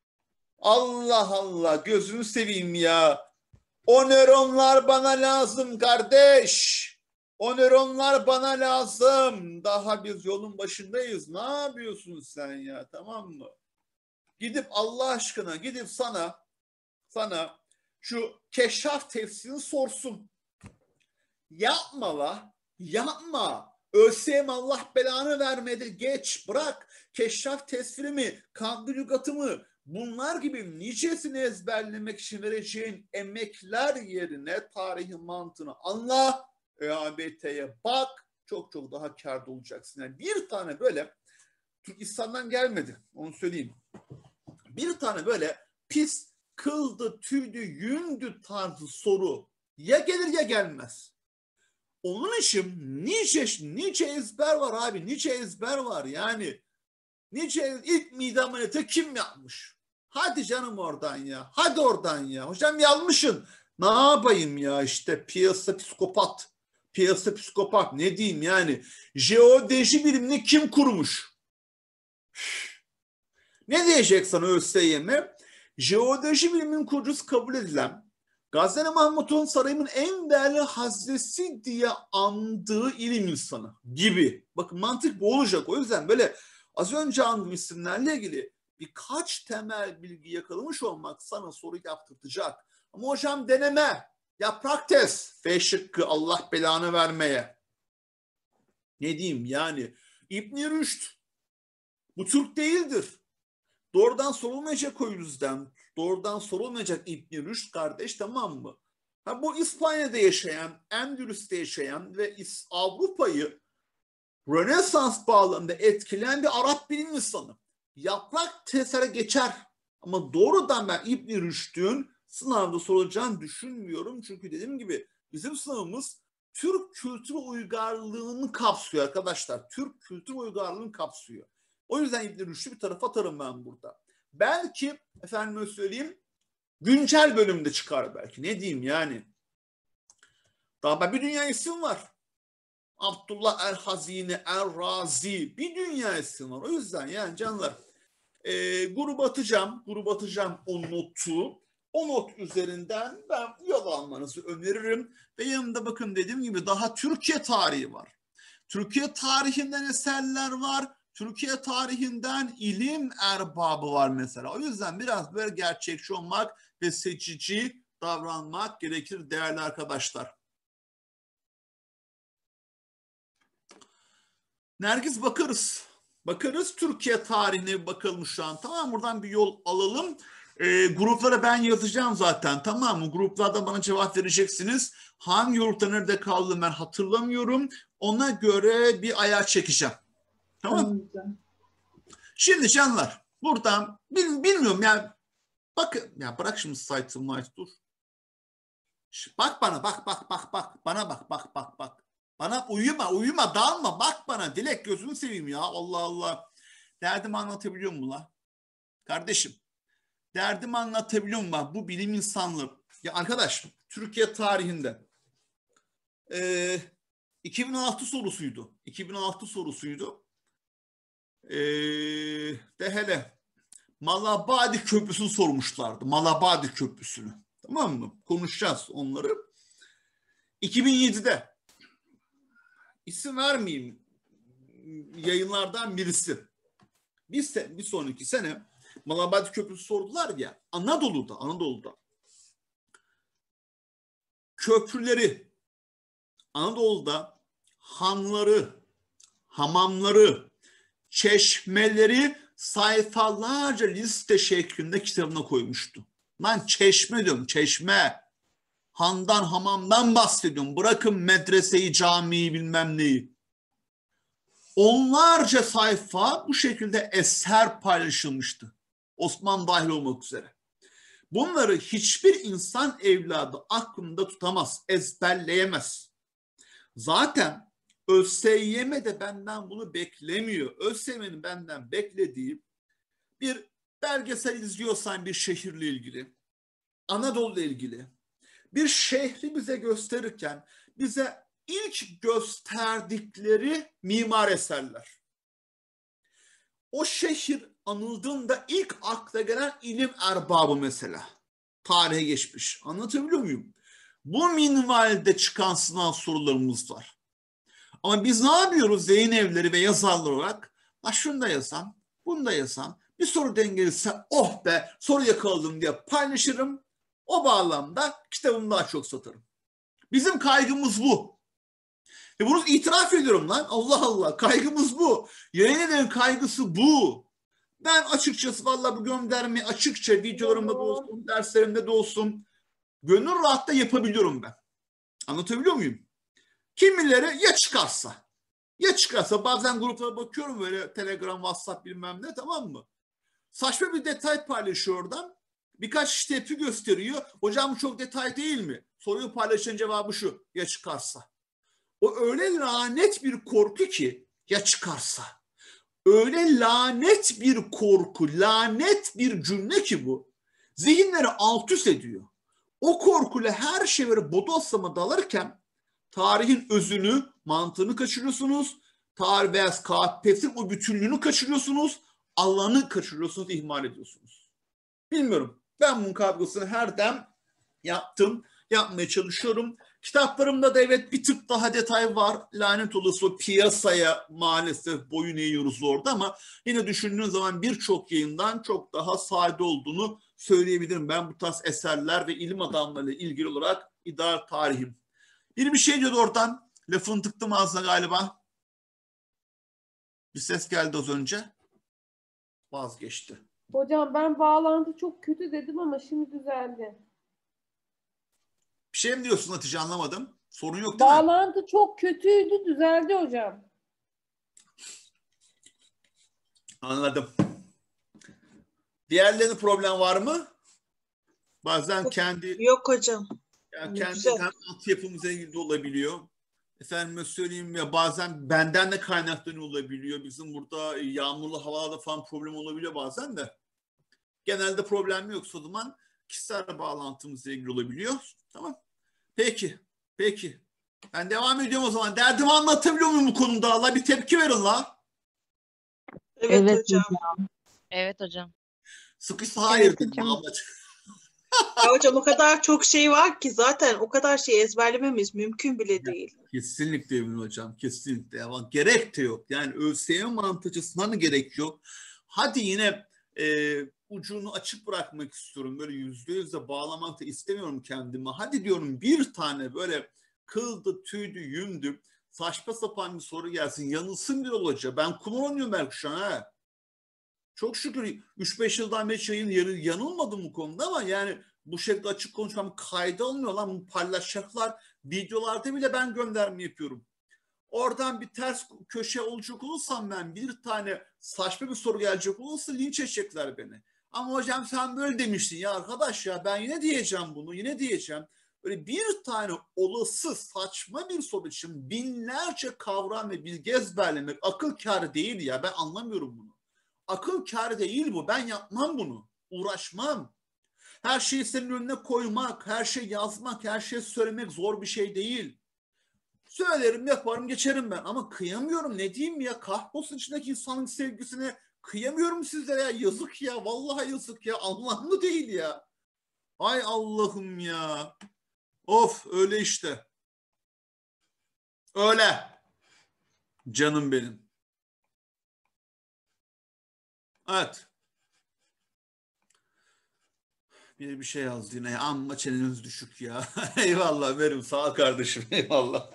Allah Allah gözünü seveyim ya. O nöronlar bana lazım kardeş. O nöronlar bana lazım. Daha biz yolun başındayız. Ne yapıyorsun sen ya, tamam mı? Gidip Allah aşkına gidip sana sana şu Keşaf tefsirini sorsun. Yapma la. Yapma. ÖSYM Allah belanı vermedi. Geç bırak. Keşaf tesviri mi? Kandil lügatı mı? Bunlar gibi nicesini ezberlemek için vereceğin emekler yerine tarihin mantığını anla. E A B T'ye bak. Çok çok daha kârda olacaksın. Yani bir tane böyle Türkistan'dan gelmedi. Onu söyleyeyim. Bir tane böyle pis, kıldı, tüydü, yündü tarzı soru ya gelir ya gelmez. Onun için nice, nice ezber var abi. Nice ezber var yani. Nice ilk mide ameliyatı kim yapmış? Hadi canım oradan ya. Hadi oradan ya. Hocam yanlışın. Ne yapayım ya işte piyasa psikopat. Piyasa psikopat ne diyeyim yani. Jeodeji bilimini kim kurmuş? Ne diyecek sana ÖSYM? Jeodeji biliminin kurucusu kabul edilen Gazneli Mahmut'un sarayımın en değerli haznesi diye andığı ilim insanı gibi. Bakın mantık bu olacak. O yüzden böyle az önce andığım isimlerle ilgili birkaç temel bilgi yakalamış olmak sana soru yaptırtacak. Ama hocam deneme, yaprak test, F şıkkı Allah belanı vermeye. Ne diyeyim yani İbn-i Rüşd bu Türk değildir. Doğrudan sorulmayacak o yüzden. Doğrudan sorulmayacak İbn-i Rüşd kardeş, tamam mı? Ha, bu İspanya'da yaşayan, Endülüs'te yaşayan ve Avrupa'yı Rönesans bağlamında etkileyen bir Arap bilim insanı. Yaprak tesere geçer. Ama doğrudan ben İbn-i Rüşd'ün sınavda sorulacağını düşünmüyorum. Çünkü dediğim gibi bizim sınavımız Türk kültür uygarlığını kapsıyor arkadaşlar. Türk kültür uygarlığını kapsıyor. O yüzden İbn-i Rüşd'ü bir tarafa atarım ben burada. Belki efendime söyleyeyim güncel bölümde çıkar belki. Ne diyeyim yani. Daha bir dünya isim var. Abdullah el-Hazine, el-Razi. Bir dünya isim var. O yüzden yani canlar e, gruba atacağım. Gruba atacağım o notu. O not üzerinden ben yol almanızı öneririm. Ve yanında bakın dediğim gibi daha Türkiye tarihi var. Türkiye tarihinden eserler var. Türkiye tarihinden ilim erbabı var mesela. O yüzden biraz böyle gerçekçi olmak ve seçici davranmak gerekir değerli arkadaşlar. Nergiz bakarız. Bakarız Türkiye tarihine bakalım şu an. Tamam, buradan bir yol alalım. E, gruplara ben yazacağım zaten, tamam mı? Gruplarda bana cevap vereceksiniz. Hangi grupta nerede kaldım ben hatırlamıyorum. Ona göre bir ayar çekeceğim. Tamam. Tamam. Şimdi canlar buradan bil, bilmiyorum yani bak ya bırak şimdi site'ımı dur. Bak bana bak bak bak bak bana bak bak bak bak. Bana uyuma uyuma dalma bak bana Dilek gözünü seveyim ya Allah Allah. Derdimi anlatabiliyor muyum la? Kardeşim derdimi anlatabiliyor muyum? Bu bilim insanlığı. Ya arkadaş Türkiye tarihinde e, iki bin altı sorusuydu. iki bin altı sorusuydu. Ee, de hele Malabadi Köprüsü'nü sormuşlardı. Malabadi Köprüsü'nü. Tamam mı? Konuşacağız onları. iki bin yedide isim vermeyeyim yayınlardan birisi. Bir, se- bir sonraki sene Malabadi Köprüsü sordular ya Anadolu'da Anadolu'da köprüleri Anadolu'da hanları, hamamları, çeşmeleri sayfalarca liste şeklinde kitabına koymuştu. Ben çeşme diyorum, çeşme. Handan, hamamdan bahsediyorum. Bırakın medreseyi, camiyi, bilmem neyi. Onlarca sayfa bu şekilde eser paylaşılmıştı. Osman dahil olmak üzere. Bunları hiçbir insan evladı aklında tutamaz, ezberleyemez. Zaten ÖSYM de benden bunu beklemiyor. ÖSYM'nin benden beklediği bir belgesel izliyorsan bir şehirle ilgili, Anadolu'yla ilgili bir şehri bize gösterirken bize ilk gösterdikleri mimar eserler. O şehir anıldığında ilk akla gelen ilim erbabı mesela. Tarihe geçmiş. Anlatabiliyor muyum? Bu minvalde çıkan sınav sorularımız var. Ama biz ne yapıyoruz yayın evleri ve yazarlar olarak? Ha şunu da yazsam, bunu da yazsam, bir soru dengelirse oh be soru yakaladım diye paylaşırım. O bağlamda kitabımı daha çok satarım. Bizim kaygımız bu. Ve bunu itiraf ediyorum lan. Allah Allah kaygımız bu. Yayın evlerin kaygısı bu. Ben açıkçası vallahi bu göndermeyi açıkça videolarımda da olsun, derslerimde de olsun gönül rahatla yapabiliyorum ben. Anlatabiliyor muyum? Kimileri ya çıkarsa, ya çıkarsa bazen gruplara bakıyorum böyle Telegram, WhatsApp bilmem ne tamam mı? Saçma bir detay paylaşıyor oradan. Birkaç tepki gösteriyor. Hocam bu çok detay değil mi? Soruyu paylaşan cevabı şu. Ya çıkarsa. O öyle lanet bir korku ki ya çıkarsa. Öyle lanet bir korku, lanet bir cümle ki bu. Zihinleri alt üst ediyor. O korkuyla her şey böyle bodoslama dalarken tarihin özünü, mantığını kaçırıyorsunuz. Tarih veya K P S'in o bütünlüğünü kaçırıyorsunuz. Allah'ını kaçırıyorsunuz, ihmal ediyorsunuz. Bilmiyorum. Ben bunun kavgasını her dem yaptım. Yapmaya çalışıyorum. Kitaplarımda da evet bir tık daha detay var. Lanet olası o piyasaya maalesef boyun eğiyoruz orada ama yine düşündüğün zaman birçok yayından çok daha sade olduğunu söyleyebilirim. Ben bu tarz eserler ve ilim adamlarıyla ilgili olarak idare tarihim. Biri bir şey diyordu oradan. Lafını tıktım ağzına galiba. Bir ses geldi az önce. Vazgeçti. Hocam ben bağlantı çok kötü dedim ama şimdi düzeldi. Bir şey mi diyorsun Hatice, anlamadım. Sorun yok değil mi? Bağlantı çok kötüydü, düzeldi hocam. Anladım. Diğerlerinin problem var mı? Bazen kendi Yok hocam. yani Ne kendi güzel. hem altyapımıza ilgili de olabiliyor. Efendime söyleyeyim ya bazen benden de kaynaklanıyor olabiliyor. Bizim burada yağmurlu havalarda falan problem olabiliyor bazen de. Genelde problem yoksa o zaman kişisel bağlantımızla ilgili olabiliyor. Tamam. Peki. Peki. Ben devam ediyorum o zaman. Derdimi anlatabiliyor muyum bu konuda? Allah bir tepki verin la. Evet, Evet hocam. Evet hocam. Sıkışsa hayır Evet dedim hocam. ablacığım. Ya hocam o kadar çok şey var ki zaten o kadar şey ezberlememiz mümkün bile değil. Kesinlikle Emin Hocam. Kesinlikle. Ama gerek de yok. Yani ÖSYM mantıcısına da gerek yok. Hadi yine e, ucunu açık bırakmak istiyorum. Böyle yüzde yüze bağlamak da istemiyorum kendime. Hadi diyorum bir tane böyle kıldı, tüydü, yündü, saçma sapan bir soru gelsin. Yanılsın bir olacağı. Ben kumar oynuyorum belki şu an ha. Çok şükür üç beş yıldan beri yayın yanılmadım bu konuda ama yani bu şekilde açık konuşmam kayda alınıyor lan. Bunu paylaşacaklar. Videolarda bile ben gönderme yapıyorum. Oradan bir ters köşe olacak olursam ben bir tane saçma bir soru gelecek olursa linç edecekler beni. Ama hocam sen böyle demiştin ya arkadaş ya ben yine diyeceğim bunu yine diyeceğim. Böyle bir tane olası saçma bir soru için binlerce kavram ve bilgi ezberlemek akıl kârı değil ya, ben anlamıyorum bunu. Akıl kârı değil bu, ben yapmam bunu, uğraşmam. Her şeyi senin önüne koymak, her şeyi yazmak, her şeyi söylemek zor bir şey değil. Söylerim, yaparım, geçerim ben. Ama kıyamıyorum. Ne diyeyim ya? Kahrolsun içindeki insanın sevgisine kıyamıyorum sizlere ya. Yazık ya. Vallahi yazık ya. Anlamlı değil ya. Ay Allah'ım ya. Of öyle işte. Öyle. Canım benim. Evet. Bir bir şey yazdı yine. Amma çeneniz düşük ya. Eyvallah verim. Sağ ol kardeşim. Eyvallah.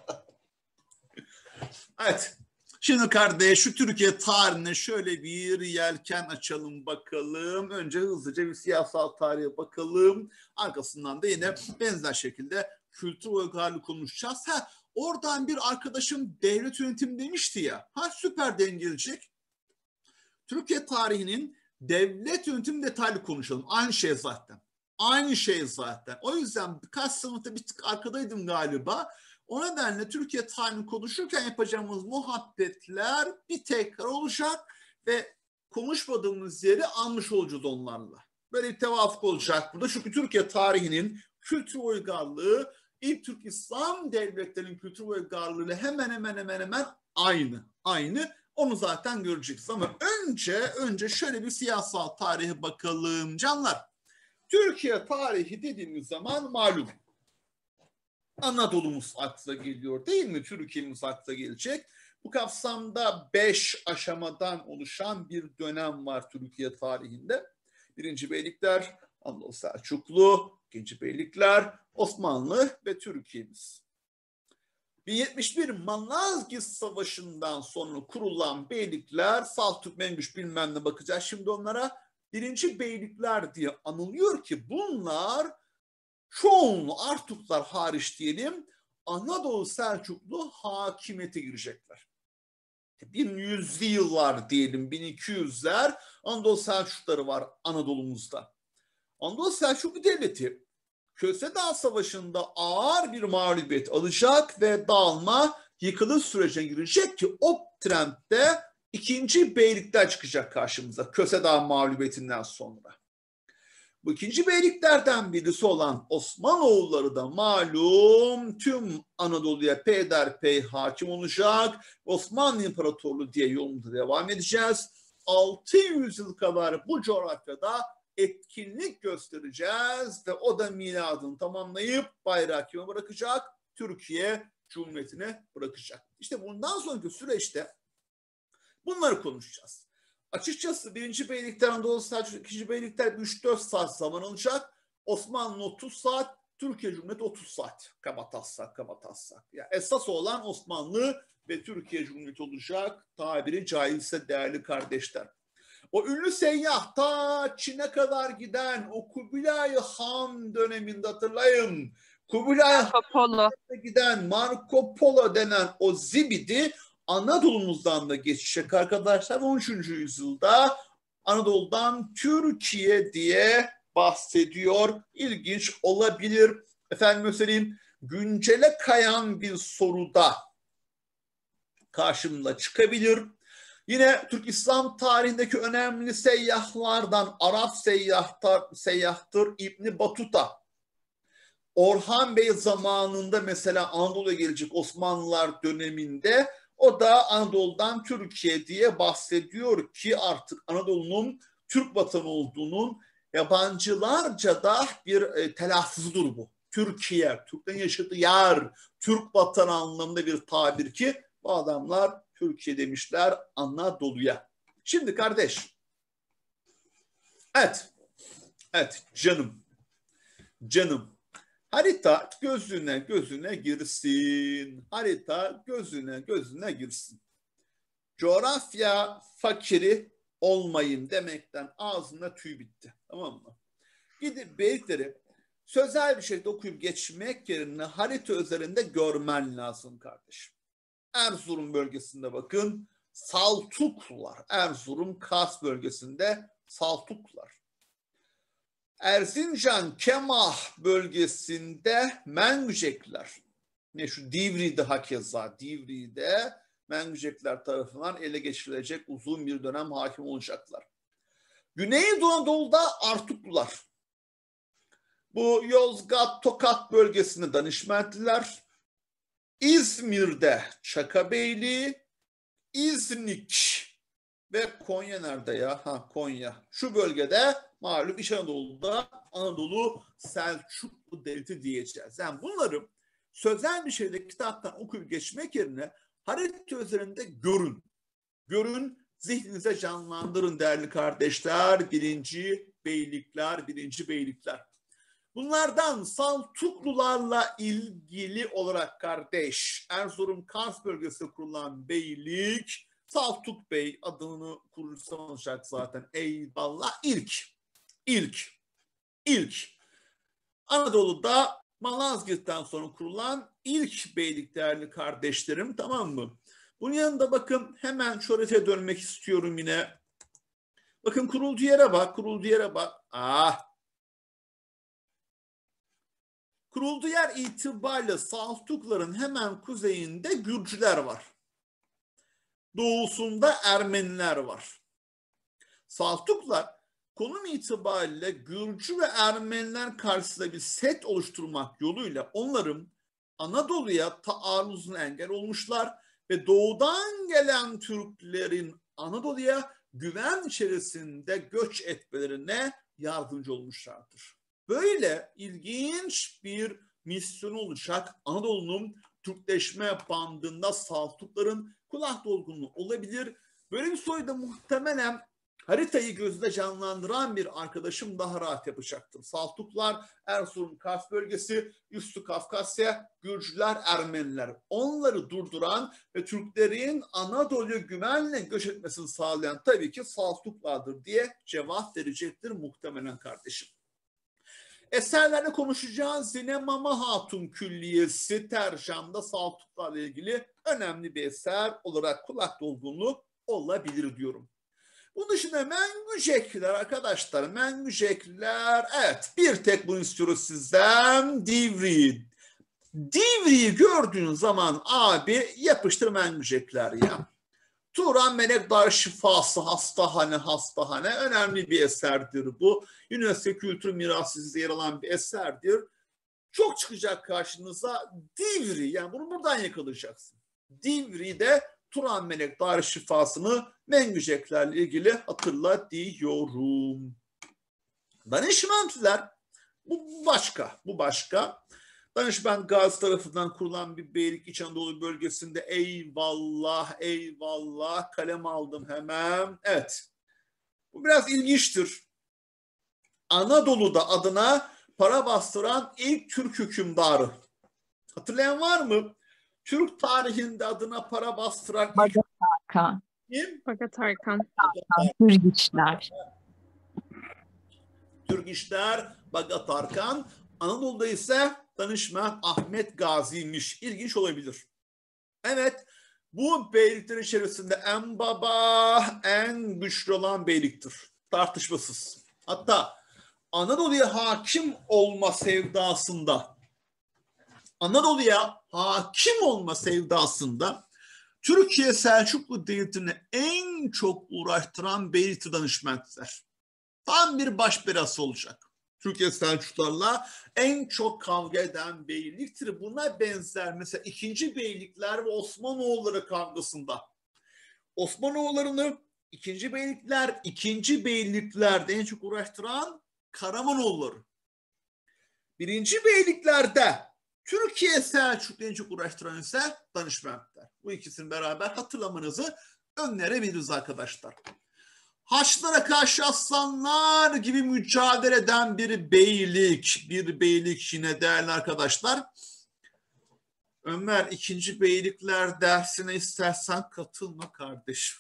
Evet. Şimdi kardeş şu Türkiye tarihine şöyle bir yelken açalım bakalım. Önce hızlıca bir siyasal tarihe bakalım. Arkasından da yine benzer şekilde kültür uygarlığı konuşacağız. Ha, oradan bir arkadaşım devlet yönetimi demişti ya. Ha süper dengelecek. Türkiye tarihinin devlet yönetimi detaylı konuşalım. Aynı şey zaten. Aynı şey zaten. O yüzden birkaç sınıfta bir tık arkadaydım galiba. O nedenle Türkiye tarihini konuşurken yapacağımız muhabbetler bir tekrar olacak ve konuşmadığımız yeri almış olacağız onlarla. Böyle bir tevafuk olacak burada. Çünkü Türkiye tarihinin kültür uygarlığı ilk Türk İslam devletlerinin kültür uygarlığıyla hemen hemen hemen hemen aynı. Aynı. Onu zaten göreceksiniz ama önce önce şöyle bir siyasal tarihe bakalım canlar. Türkiye tarihi dediğimiz zaman malum Anadolu'muz akla geliyor değil mi? Türkiye'miz akla gelecek. Bu kapsamda beş aşamadan oluşan bir dönem var Türkiye tarihinde. Birinci Beylikler, Anadolu Selçuklu, ikinci Beylikler, Osmanlı ve Türkiye'miz. bin yetmiş bir Malazgirt Savaşı'ndan sonra kurulan beylikler, Saltuk, Mengüç bilmem ne bakacağız şimdi onlara. Birinci Beylikler diye anılıyor ki bunlar çoğunluğu Artuklar hariç diyelim Anadolu Selçuklu hakimiyete girecekler. bin yüzlü yıllar diyelim bin iki yüzler Anadolu Selçukları var Anadolu'muzda. Anadolu Selçuklu Devleti Köse Dağı Savaşı'nda ağır bir mağlubiyet alacak ve dağılma, yıkılış sürecine girecek ki o trendde ikinci beylikler çıkacak karşımıza Köse Dağı mağlubiyetinden sonra. Bu ikinci beyliklerden birisi olan Osmanoğulları da malum tüm Anadolu'ya peyderpey hakim olacak. Osmanlı İmparatorluğu diye yolumuza devam edeceğiz. altı yüz yıl kadar bu coğrafyada etkinlik göstereceğiz ve o da miladını tamamlayıp bayrağı kime bırakacak? Türkiye Cumhuriyeti'ne bırakacak. İşte bundan sonraki süreçte bunları konuşacağız. Açıkçası birinci beylikler Anadolu Selçuk, ikinci beylikler üç dört saat zaman alacak. Osmanlı otuz saat, Türkiye Cumhuriyeti otuz saat. Kabataslak, kabataslak. Yani esas olan Osmanlı ve Türkiye Cumhuriyeti olacak tabiri caizse değerli kardeşler. O ünlü seyyah ta Çin'e kadar giden o Kubilay Han döneminde hatırlayın. Kubilay Han'a giden Marco Polo denen o zibidi Anadolu'muzdan da geçecek arkadaşlar. on üçüncü yüzyılda Anadolu'dan Türkiye diye bahsediyor. İlginç olabilir. Efendim söyleyeyim, güncele kayan bir soruda karşımda çıkabilir. Yine Türk İslam tarihindeki önemli seyyahlardan Arap seyyahtar, seyyahtır İbni Batuta. Orhan Bey zamanında mesela Anadolu'ya gelecek Osmanlılar döneminde o da Anadolu'dan Türkiye diye bahsediyor ki artık Anadolu'nun Türk vatanı olduğunun yabancılarca da bir e, telaffuzudur bu. Türkiye, Türklerin yaşadığı yer, Türk vatanı anlamında bir tabir ki bu adamlar Türkiye demişler Anadolu'ya. Şimdi kardeş, evet, evet canım, canım. Harita gözüne gözüne girsin. Harita gözüne gözüne girsin. Coğrafya fakiri olmayın demekten ağzına tüy bitti. Tamam mı? Gidip beylikleri sözel bir şekilde okuyup geçmek yerine harita üzerinde görmen lazım kardeşim. Erzurum bölgesinde bakın Saltuklular. Erzurum Kars bölgesinde Saltuklular. Erzincan Kemah bölgesinde Mengücekler. Ne şu Divri'de hakeza Divri'de Mengücekler tarafından ele geçirilecek uzun bir dönem hakim olacaklar. Güneydoğu Anadolu'da Artuklular. Bu Yozgat Tokat bölgesinde Danışmentliler. İzmir'de Çakabeyli, İznik ve Konya nerede ya? Ha Konya. Şu bölgede malum İç Anadolu'da Anadolu Selçuklu Devleti diyeceğiz. Yani bunları sözel bir şekilde kitaptan okuyup geçmek yerine harita üzerinde görün. Görün, zihninize canlandırın değerli kardeşler. Birinci beylikler, birinci beylikler. Bunlardan Saltuklularla ilgili olarak kardeş, Erzurum Kars bölgesinde kurulan beylik, Saltuk Bey adını kurucusu olacak zaten. Eyvallah. İlk, ilk, ilk. Anadolu'da Malazgirt'ten sonra kurulan ilk beylik değerli kardeşlerim, tamam mı? Bunun yanında bakın hemen şöhrete dönmek istiyorum yine. Bakın kurulduğu yere bak, kurulduğu yere bak. Ah. Kurulduğu yer itibariyle Saltukların hemen kuzeyinde Gürcüler var. Doğusunda Ermeniler var. Saltuklar konum itibariyle Gürcü ve Ermeniler karşısında bir set oluşturmak yoluyla onların Anadolu'ya taarruzuna engel olmuşlar ve doğudan gelen Türklerin Anadolu'ya güven içerisinde göç etmelerine yardımcı olmuşlardır. Böyle ilginç bir misyon olacak Anadolu'nun Türkleşme bandında Saltukların kulak dolgunluğu olabilir. Böyle bir soruda muhtemelen haritayı gözde canlandıran bir arkadaşım daha rahat yapacaktır. Saltuklar, Erzurum Kars bölgesi, Üstü Kafkasya, Gürcüler, Ermeniler. Onları durduran ve Türklerin Anadolu'ya güvenle göç etmesini sağlayan tabii ki Saltuklardır diye cevap verecektir muhtemelen kardeşim. Eserlerde konuşacağız. Yine Mama Hatun Külliyesi Tercam'da Saltuklarla ilgili önemli bir eser olarak kulak dolgunluğu olabilir diyorum. Bunun dışında Mengücekler arkadaşlar. Mengücekler, evet, bir tek bunu istiyoruz sizden. Divri. Divri'yi gördüğün zaman abi yapıştır Mengücekler ya. Turan Melek Darüşşifası Hastahane Hastahane önemli bir eserdir bu. UNESCO Kültür Mirası listesinde yer alan bir eserdir. Çok çıkacak karşınıza Divri, yani bunu buradan yakalayacaksın. Divri'de Turan Melek Darüşşifası'nı Mengüceklerle ilgili hatırla diyorum. Danişmentler bu başka, bu başka. Danışment Gazi tarafından kurulan bir beylik İç Anadolu bölgesinde. Eyvallah, eyvallah. Kalem aldım hemen. Evet. Bu biraz ilginçtir. Anadolu'da adına para bastıran ilk Türk hükümdarı. Hatırlayan var mı? Türk tarihinde adına para bastıran ilk... Bagat Arkan. Kim? Bagat Arkan. Türgiçler. Türgiçler, Bagat Arkan. Anadolu'da ise danışman Ahmet Gazi'ymiş. İlginç olabilir. Evet, bu beylikler içerisinde en baba, en güçlü olan beyliktir. Tartışmasız. Hatta Anadolu'ya hakim olma sevdasında, Anadolu'ya hakim olma sevdasında Türkiye Selçuklu Devleti'ni en çok uğraştıran beyliktir danışmentler. Tam bir baş belası olacak. Türkiye Selçuklularla en çok kavga eden beyliktir. Buna benzer mesela ikinci beylikler ve Osmanoğulları kavgasında. Osmanoğullarını ikinci beylikler, ikinci beyliklerde en çok uğraştıran Karamanoğulları. Birinci beyliklerde Türkiye Selçuklu en çok uğraştıran ise danışmentler. Bu ikisini beraber hatırlamanızı önerebiliriz arkadaşlar. Haçlılara karşı aslanlar gibi mücadele eden bir beylik, bir beylik yine değerli arkadaşlar. Ömer, ikinci beylikler dersine istersen katılma kardeşim.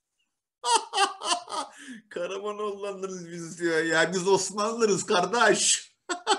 Karamanoğullarız biz diyor ya, biz Osmanlılarız kardeş.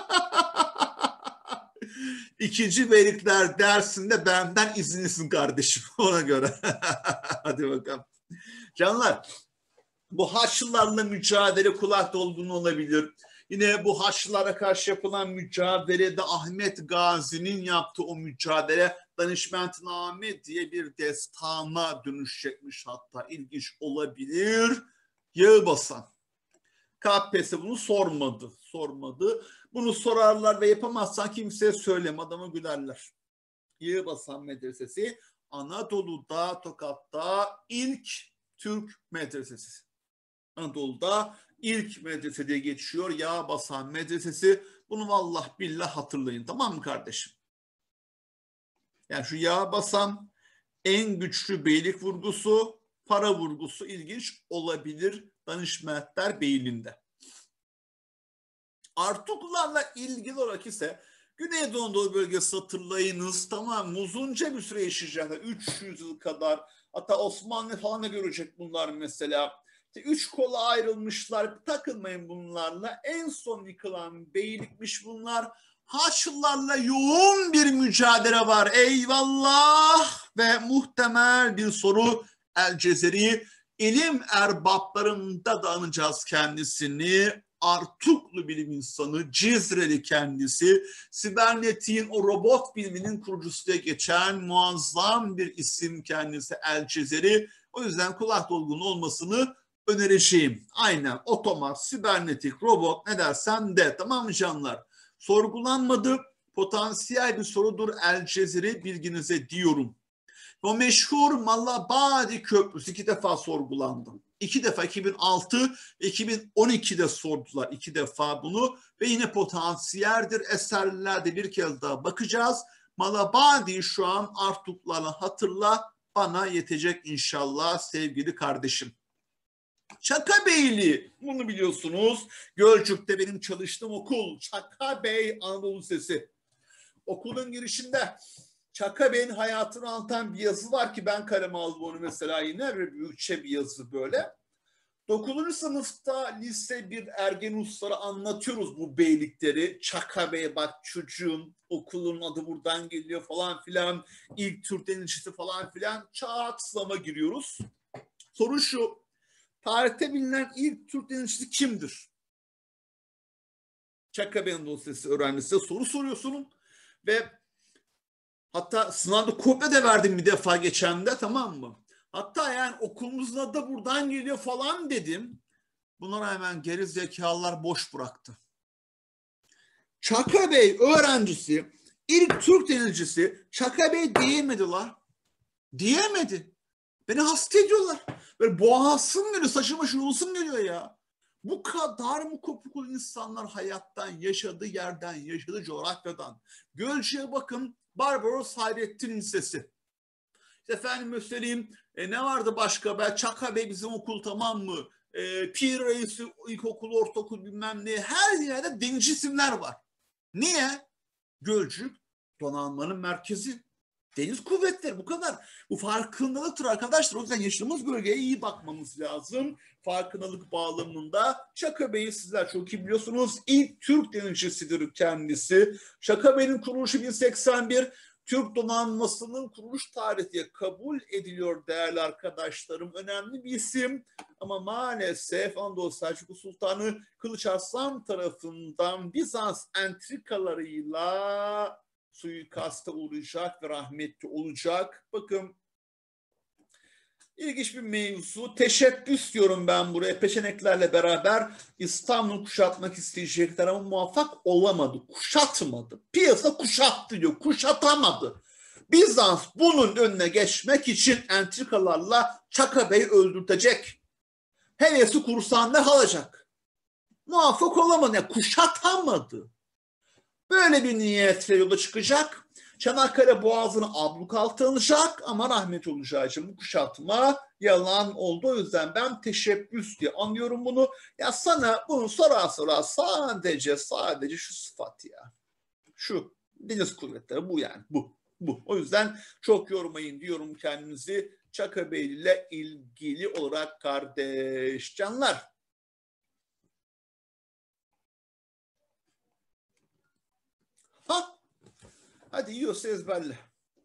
İkinci beylikler dersinde benden izinlisin kardeşim, ona göre. Hadi bakalım. Canlar, bu Haçlılarla mücadele kulak dolgun olabilir. Yine bu Haçlılara karşı yapılan mücadelede Ahmet Gazi'nin yaptığı o mücadele Danışmentname diye bir destana dönüşecekmiş, hatta ilginç olabilir. Yağbasan. K P S S bunu sormadı, sormadı. Bunu sorarlar ve yapamazsan kimseye söyleme, adama gülerler. Yağbasan Medresesi Anadolu'da, Tokat'ta ilk Türk medresesi. Anadolu'da ilk medrese diye geçiyor. Yağbasan Medresesi. Bunu vallah billah hatırlayın, tamam mı kardeşim? Yani şu Yağbasan en güçlü beylik vurgusu, para vurgusu ilginç olabilir Danışmentler Beyliği'nde. Artuklularla ilgili olarak ise Güneydoğu Anadolu bölgesi hatırlayınız, tamam mı? Uzunca bir süre yaşayacaklar. üç yüz yıl kadar. Hatta Osmanlı falan da görecek bunlar mesela. Üç kola ayrılmışlar. Takılmayın bunlarla. En son yıkılan beylikmiş bunlar. Haçlılarla yoğun bir mücadele var. Eyvallah. Ve muhtemel bir soru El Cezeri. İlim erbaplarında da anacağız kendisini. Artuklu bilim insanı, Cizreli kendisi, sibernetiğin o robot biliminin kurucusu diye geçen muazzam bir isim kendisi El Cezeri. O yüzden kulak dolgun olmasını önereceğim. Aynen otomat, sibernetik, robot ne dersen de, tamam mı canlar? Sorgulanmadı, potansiyel bir sorudur El Cezeri, bilginize diyorum. O meşhur Malabadi Köprüsü iki defa sorgulandı. İki defa iki bin altı ve iki bin on iki'de sordular iki defa bunu ve yine potansiyeldir. Eserlerde bir kez daha bakacağız. Malabadi şu an Artuklarla hatırla, bana yetecek inşallah sevgili kardeşim. Çakabeyli, bunu biliyorsunuz. Gölcük'te benim çalıştığım okul Çakabey Anadolu Lisesi. Okulun girişinde Çakabey'in hayatını anlatan bir yazı var ki ben kaleme aldım onu mesela, yine ve büyükçe bir yazı böyle. dokuzuncu sınıfta lise bir Ergenuslara anlatıyoruz bu beylikleri. Çakabey bak çocuğum, okulun adı buradan geliyor falan filan. İlk Türk denizcisi falan filan. Çağatslama giriyoruz. Soru şu, tarihte bilinen ilk Türk denizcisi kimdir? Çakabey Anadolu Lisesi öğrencisine soru soruyorsun ve hatta sınavda kopya da verdim bir defa geçen de, tamam mı? Hatta yani okulumuzun adı da buradan geliyor falan dedim. Buna rağmen geri zekalılar boş bıraktı. Çaka Bey öğrencisi, ilk Türk denizcisi Çaka Bey diyemediler. Diyemedi. Beni hasta ediyorlar. Böyle boğazım geliyor, saçıma şurulsum geliyor ya. Bu kadar mı kopuklu insanlar hayattan, yaşadığı yerden, yaşadığı coğrafyadan. Gölcük'e bakın, Barbaros Hayrettin Lisesi. İşte efendim söyleyeyim, e, ne vardı başka? Ben Çaka Bey bizim okul, tamam mı? E, Pir Reis İlkokul, Ortaokul bilmem ne. Her yerde denizci isimler var. Niye? Gölcük donanmanın merkezi. Deniz kuvvetleri, bu kadar. Bu farkındalıktır arkadaşlar. O yüzden yaşadığımız bölgeye iyi bakmamız lazım. Farkındalık bağlamında Çaka Bey'i sizler çok iyi biliyorsunuz. İlk Türk denizcisidir kendisi. Çaka Bey'in kuruluşu bin seksen bir. Türk donanmasının kuruluş tarihi kabul ediliyor değerli arkadaşlarım. Önemli bir isim ama maalesef Anadolu Selçuklu Sultanı Kılıç Arslan tarafından Bizans entrikalarıyla suikasta uğrayacak ve rahmetli olacak. Bakın, ilginç bir mevzu. Teşebbüs diyorum ben buraya. Peşeneklerle beraber İstanbul'u kuşatmak isteyecekler ama muvaffak olamadı. Kuşatmadı. Piyasa kuşattı diyor. Kuşatamadı. Bizans bunun önüne geçmek için entrikalarla Çaka Bey öldürtecek. Hevesi kursağında kalacak. Muvaffak olamadı. Yani kuşatamadı. Böyle bir niyetle yola çıkacak. Çanakkale Boğazı'nı abluk altına alacak ama rahmet olacağı için bu kuşatma yalan oldu. O yüzden ben teşebbüs diye anlıyorum bunu. Ya sana bunu sorar sorar sadece sadece şu sıfat ya. Şu deniz kuvvetleri bu yani bu. Bu. O yüzden çok yormayın diyorum kendinizi Çaka Bey ile ilgili olarak kardeş canlar. Ha? Hadi yiyorsa ezberle.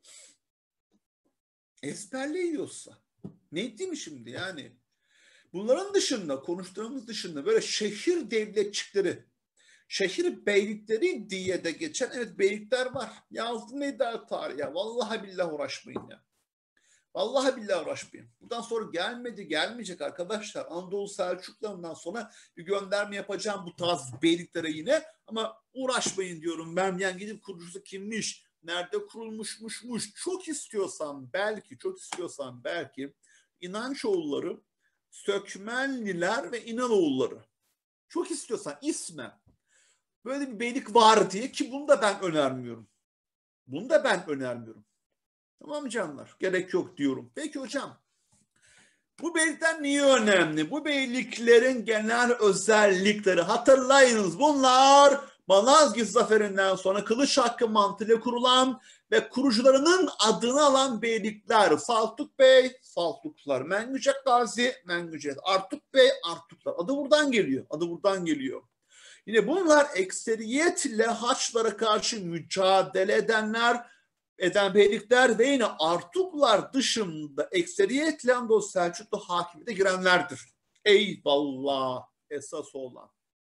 Ezberle yiyorsa. Ne değil mi şimdi yani? Bunların dışında, konuştuğumuz dışında böyle şehir devletçikleri, şehir beylikleri diye de geçen evet beylikler var. Yazdım eder tarihe. Vallahi billahi uğraşmayın ya. Vallahi billahi uğraşmayın. Buradan sonra gelmedi, gelmeyecek arkadaşlar. Anadolu Selçuklularından sonra bir gönderme yapacağım bu tarz beyliklere yine. Ama uğraşmayın diyorum. Ben yani gidip kurucusu kimmiş, nerede kurulmuşmuşmuş. Çok istiyorsan belki, çok istiyorsan belki İnançoğulları, Sökmenliler ve İnanoğulları. Çok istiyorsan ismen böyle bir beylik var diye, ki bunu da ben önermiyorum. Bunu da ben önermiyorum. Tamam mı canlar? Gerek yok diyorum. Peki hocam, bu beylikler niye önemli? Bu beyliklerin genel özellikleri hatırlayınız. Bunlar Malazgirt Zaferi'nden sonra kılıç hakkı mantığıyla kurulan ve kurucularının adını alan beylikler. Saltuk Bey, Saltuklar. Mengücek Gazi, Mengücek. Artuk Bey, Artuklar. Adı buradan geliyor. Adı buradan geliyor. Yine bunlar ekseriyetle Haçlara karşı mücadele edenler, eden beylikler ve yine Artuklar dışında ekseriyetle Anadolu Selçuklu hakimiyete girenlerdir. Eyvallah, esas olan.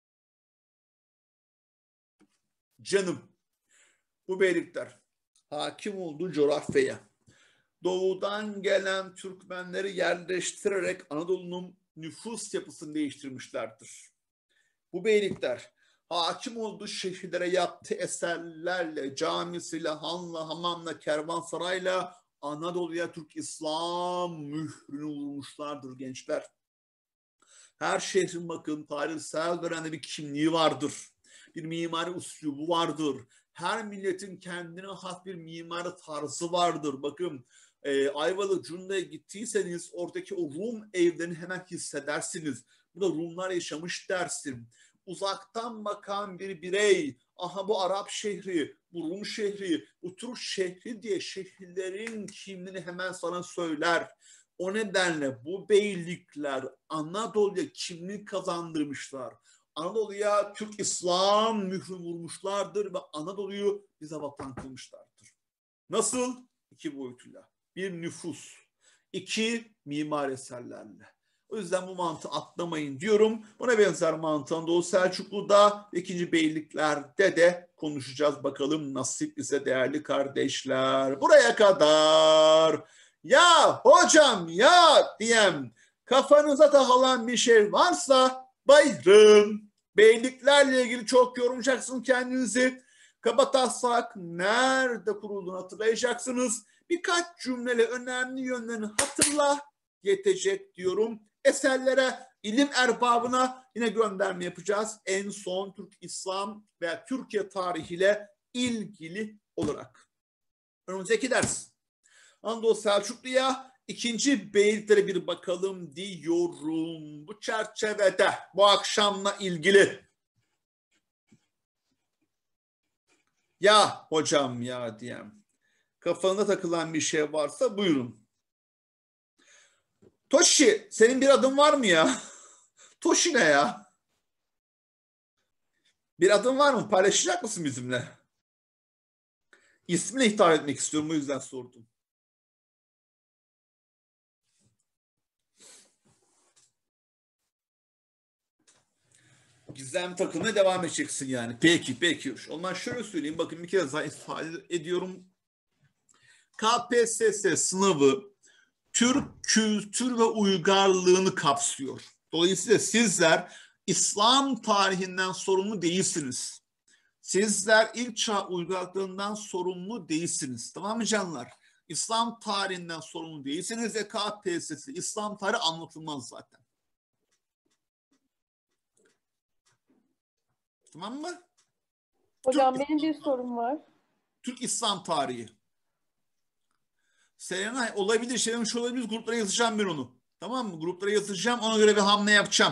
Canım, bu beylikler hakim olduğu coğrafyaya doğudan gelen Türkmenleri yerleştirerek Anadolu'nun nüfus yapısını değiştirmişlerdir. Bu beylikler hakim olduğu şehirlere yaptığı eserlerle, camisiyle, hanla, hamamla, kervansarayla Anadolu'ya Türk İslam mührünü vurmuşlardır gençler. Her şehrin bakın tarihsel dönemde bir kimliği vardır. Bir mimari üslubu vardır. Her milletin kendine has bir mimari tarzı vardır. Bakın e, Ayvalık, Cunda'ya gittiyseniz oradaki o Rum evlerini hemen hissedersiniz. Burada Rumlar yaşamış dersin. Uzaktan bakan bir birey, aha bu Arap şehri, bu Rum şehri, bu Türk şehri diye şehirlerin kimliğini hemen sana söyler. O nedenle bu beylikler Anadolu'ya kimlik kazandırmışlar. Anadolu'ya Türk İslam mührü vurmuşlardır ve Anadolu'yu bize vatan kılmışlardır. Nasıl? İki boyutuyla. Bir nüfus, iki mimar eserlerle. O yüzden bu mantığı atlamayın diyorum. Buna benzer mantığı Anadolu Selçuklu'da, ikinci beyliklerde de konuşacağız. Bakalım nasip ise değerli kardeşler. Buraya kadar ya hocam ya diyem kafanıza takılan bir şey varsa buyurun. Beyliklerle ilgili çok yorumlayacaksınız kendinizi. Kabataslak nerede kurulduğunu hatırlayacaksınız. Birkaç cümleyle önemli yönlerini hatırla yetecek diyorum. Eserlere, ilim erbabına yine gönderme yapacağız. En son Türk İslam veya Türkiye tarihiyle ilgili olarak. Önümüzdeki ders. Anadolu Selçuklu'ya ikinci beyliklere bir bakalım diyorum. Bu çerçevede bu akşamla ilgili. Ya hocam ya diyem. Kafanda takılan bir şey varsa buyurun. Toshi, senin bir adın var mı ya? Toshi ne ya? Bir adın var mı? Paylaşacak mısın bizimle? İsmine hitap etmek istiyorum, o yüzden sordum. Gizem takılmaya devam edeceksin yani. Peki, peki. O zaman şöyle söyleyeyim. Bakın bir kez daha ifade ediyorum. K P S S sınavı Türk kültür ve uygarlığını kapsıyor. Dolayısıyla sizler İslam tarihinden sorumlu değilsiniz. Sizler ilk çağ uygarlıklarından sorumlu değilsiniz. Tamam mı canlar? İslam tarihinden sorumlu değilsiniz ve K P S S İslam tarihi anlatılmaz zaten. Tamam mı? Hocam Türk, benim bir sorum var. Türk İslam tarihi. Serenay olabilir, şeylemiş şey olabilir. Gruplara yazacağım ben onu. Tamam mı? Gruplara yazacağım. Ona göre bir hamle yapacağım.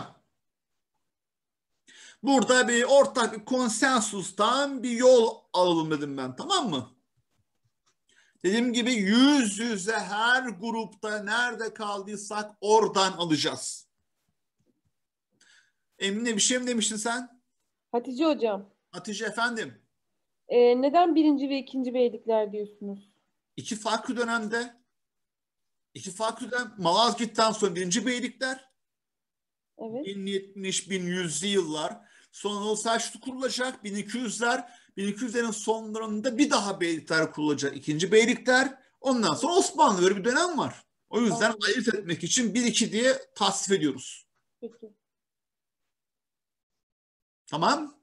Burada bir ortak bir konsensustan bir yol alalım dedim ben. Tamam mı? Dediğim gibi yüz yüze her grupta nerede kaldıysak oradan alacağız. Emine bir şey mi demiştin sen? Hatice hocam. Hatice efendim. Ee, neden birinci ve ikinci beylikler diyorsunuz? İki farklı dönemde. İki farklı dönem. Malazgirt'ten sonra birinci beylikler. Evet. bin yetmiş bin yüzlü yıllar. Sonra o Selçuklu kurulacak. bin iki yüzler. bin iki yüzlerin sonlarında bir daha beylikler kurulacak. İkinci beylikler. Ondan sonra Osmanlı, böyle bir dönem var. O yüzden Anladım. ayırt etmek için bir iki diye tasnif ediyoruz. Peki. Tamam.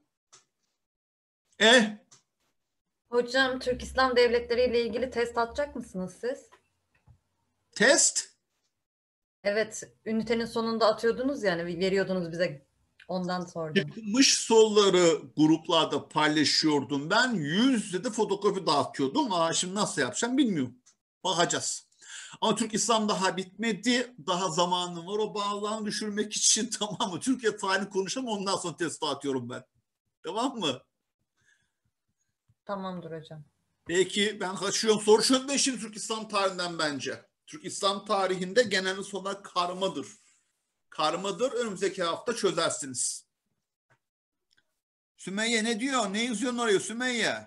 E Hocam Türk İslam devletleri ile ilgili test atacak mısınız siz? test. Evet, ünitenin sonunda atıyordunuz yani veriyordunuz bize, ondan sordum. Çıkmış soruları gruplarda paylaşıyordum. Ben yüz yüze de fotokopi dağıtıyordum. Aa, şimdi nasıl yapacağım bilmiyorum. Bakacağız. Ama Türk İslam daha bitmedi. Daha zamanım var o bağlantıyı düşürmek için, tamam mı? Türkiye tarihini konuşalım, ondan sonra test dağıtıyorum ben. Tamam mı? Tamamdır hocam. Peki ben kaçıyorum. Soru çözme şimdi Türk İslam tarihinden bence. Türk İslam tarihinde genel sorular karmadır. Karmadır. Önümüzdeki hafta çözersiniz. Sümeyye ne diyor? Ne yazıyorsun oraya Sümeyye?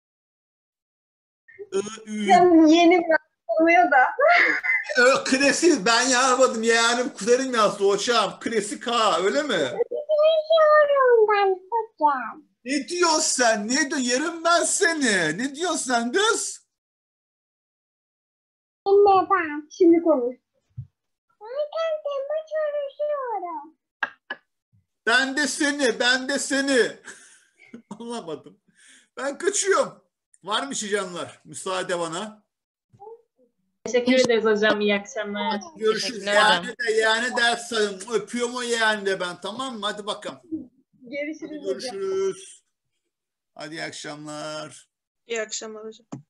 Yeni oluyor da. Ö, klasik ben yazmadım yani kuzenim yazdı hocam. Klasik ha, öyle mi? Biliyorum ben hocam. Ne diyorsun sen? Ne diyorsun? Yerim ben seni. Ne diyorsun sen kız? Neden? Şimdi konuş. Ben kendime çalışıyorum. Ben de seni, ben de seni. Anlamadım. Ben kaçıyorum. Var mı canlar? Müsaade bana. Teşekkür ederiz hocam. İyi akşamlar. Görüşürüz. Yani de yani ders alın. Öpüyorum o yani de ben. Tamam mı? Hadi bakalım. Görüşürüz. Görüşürüz. Hadi iyi akşamlar. İyi akşamlar hocam.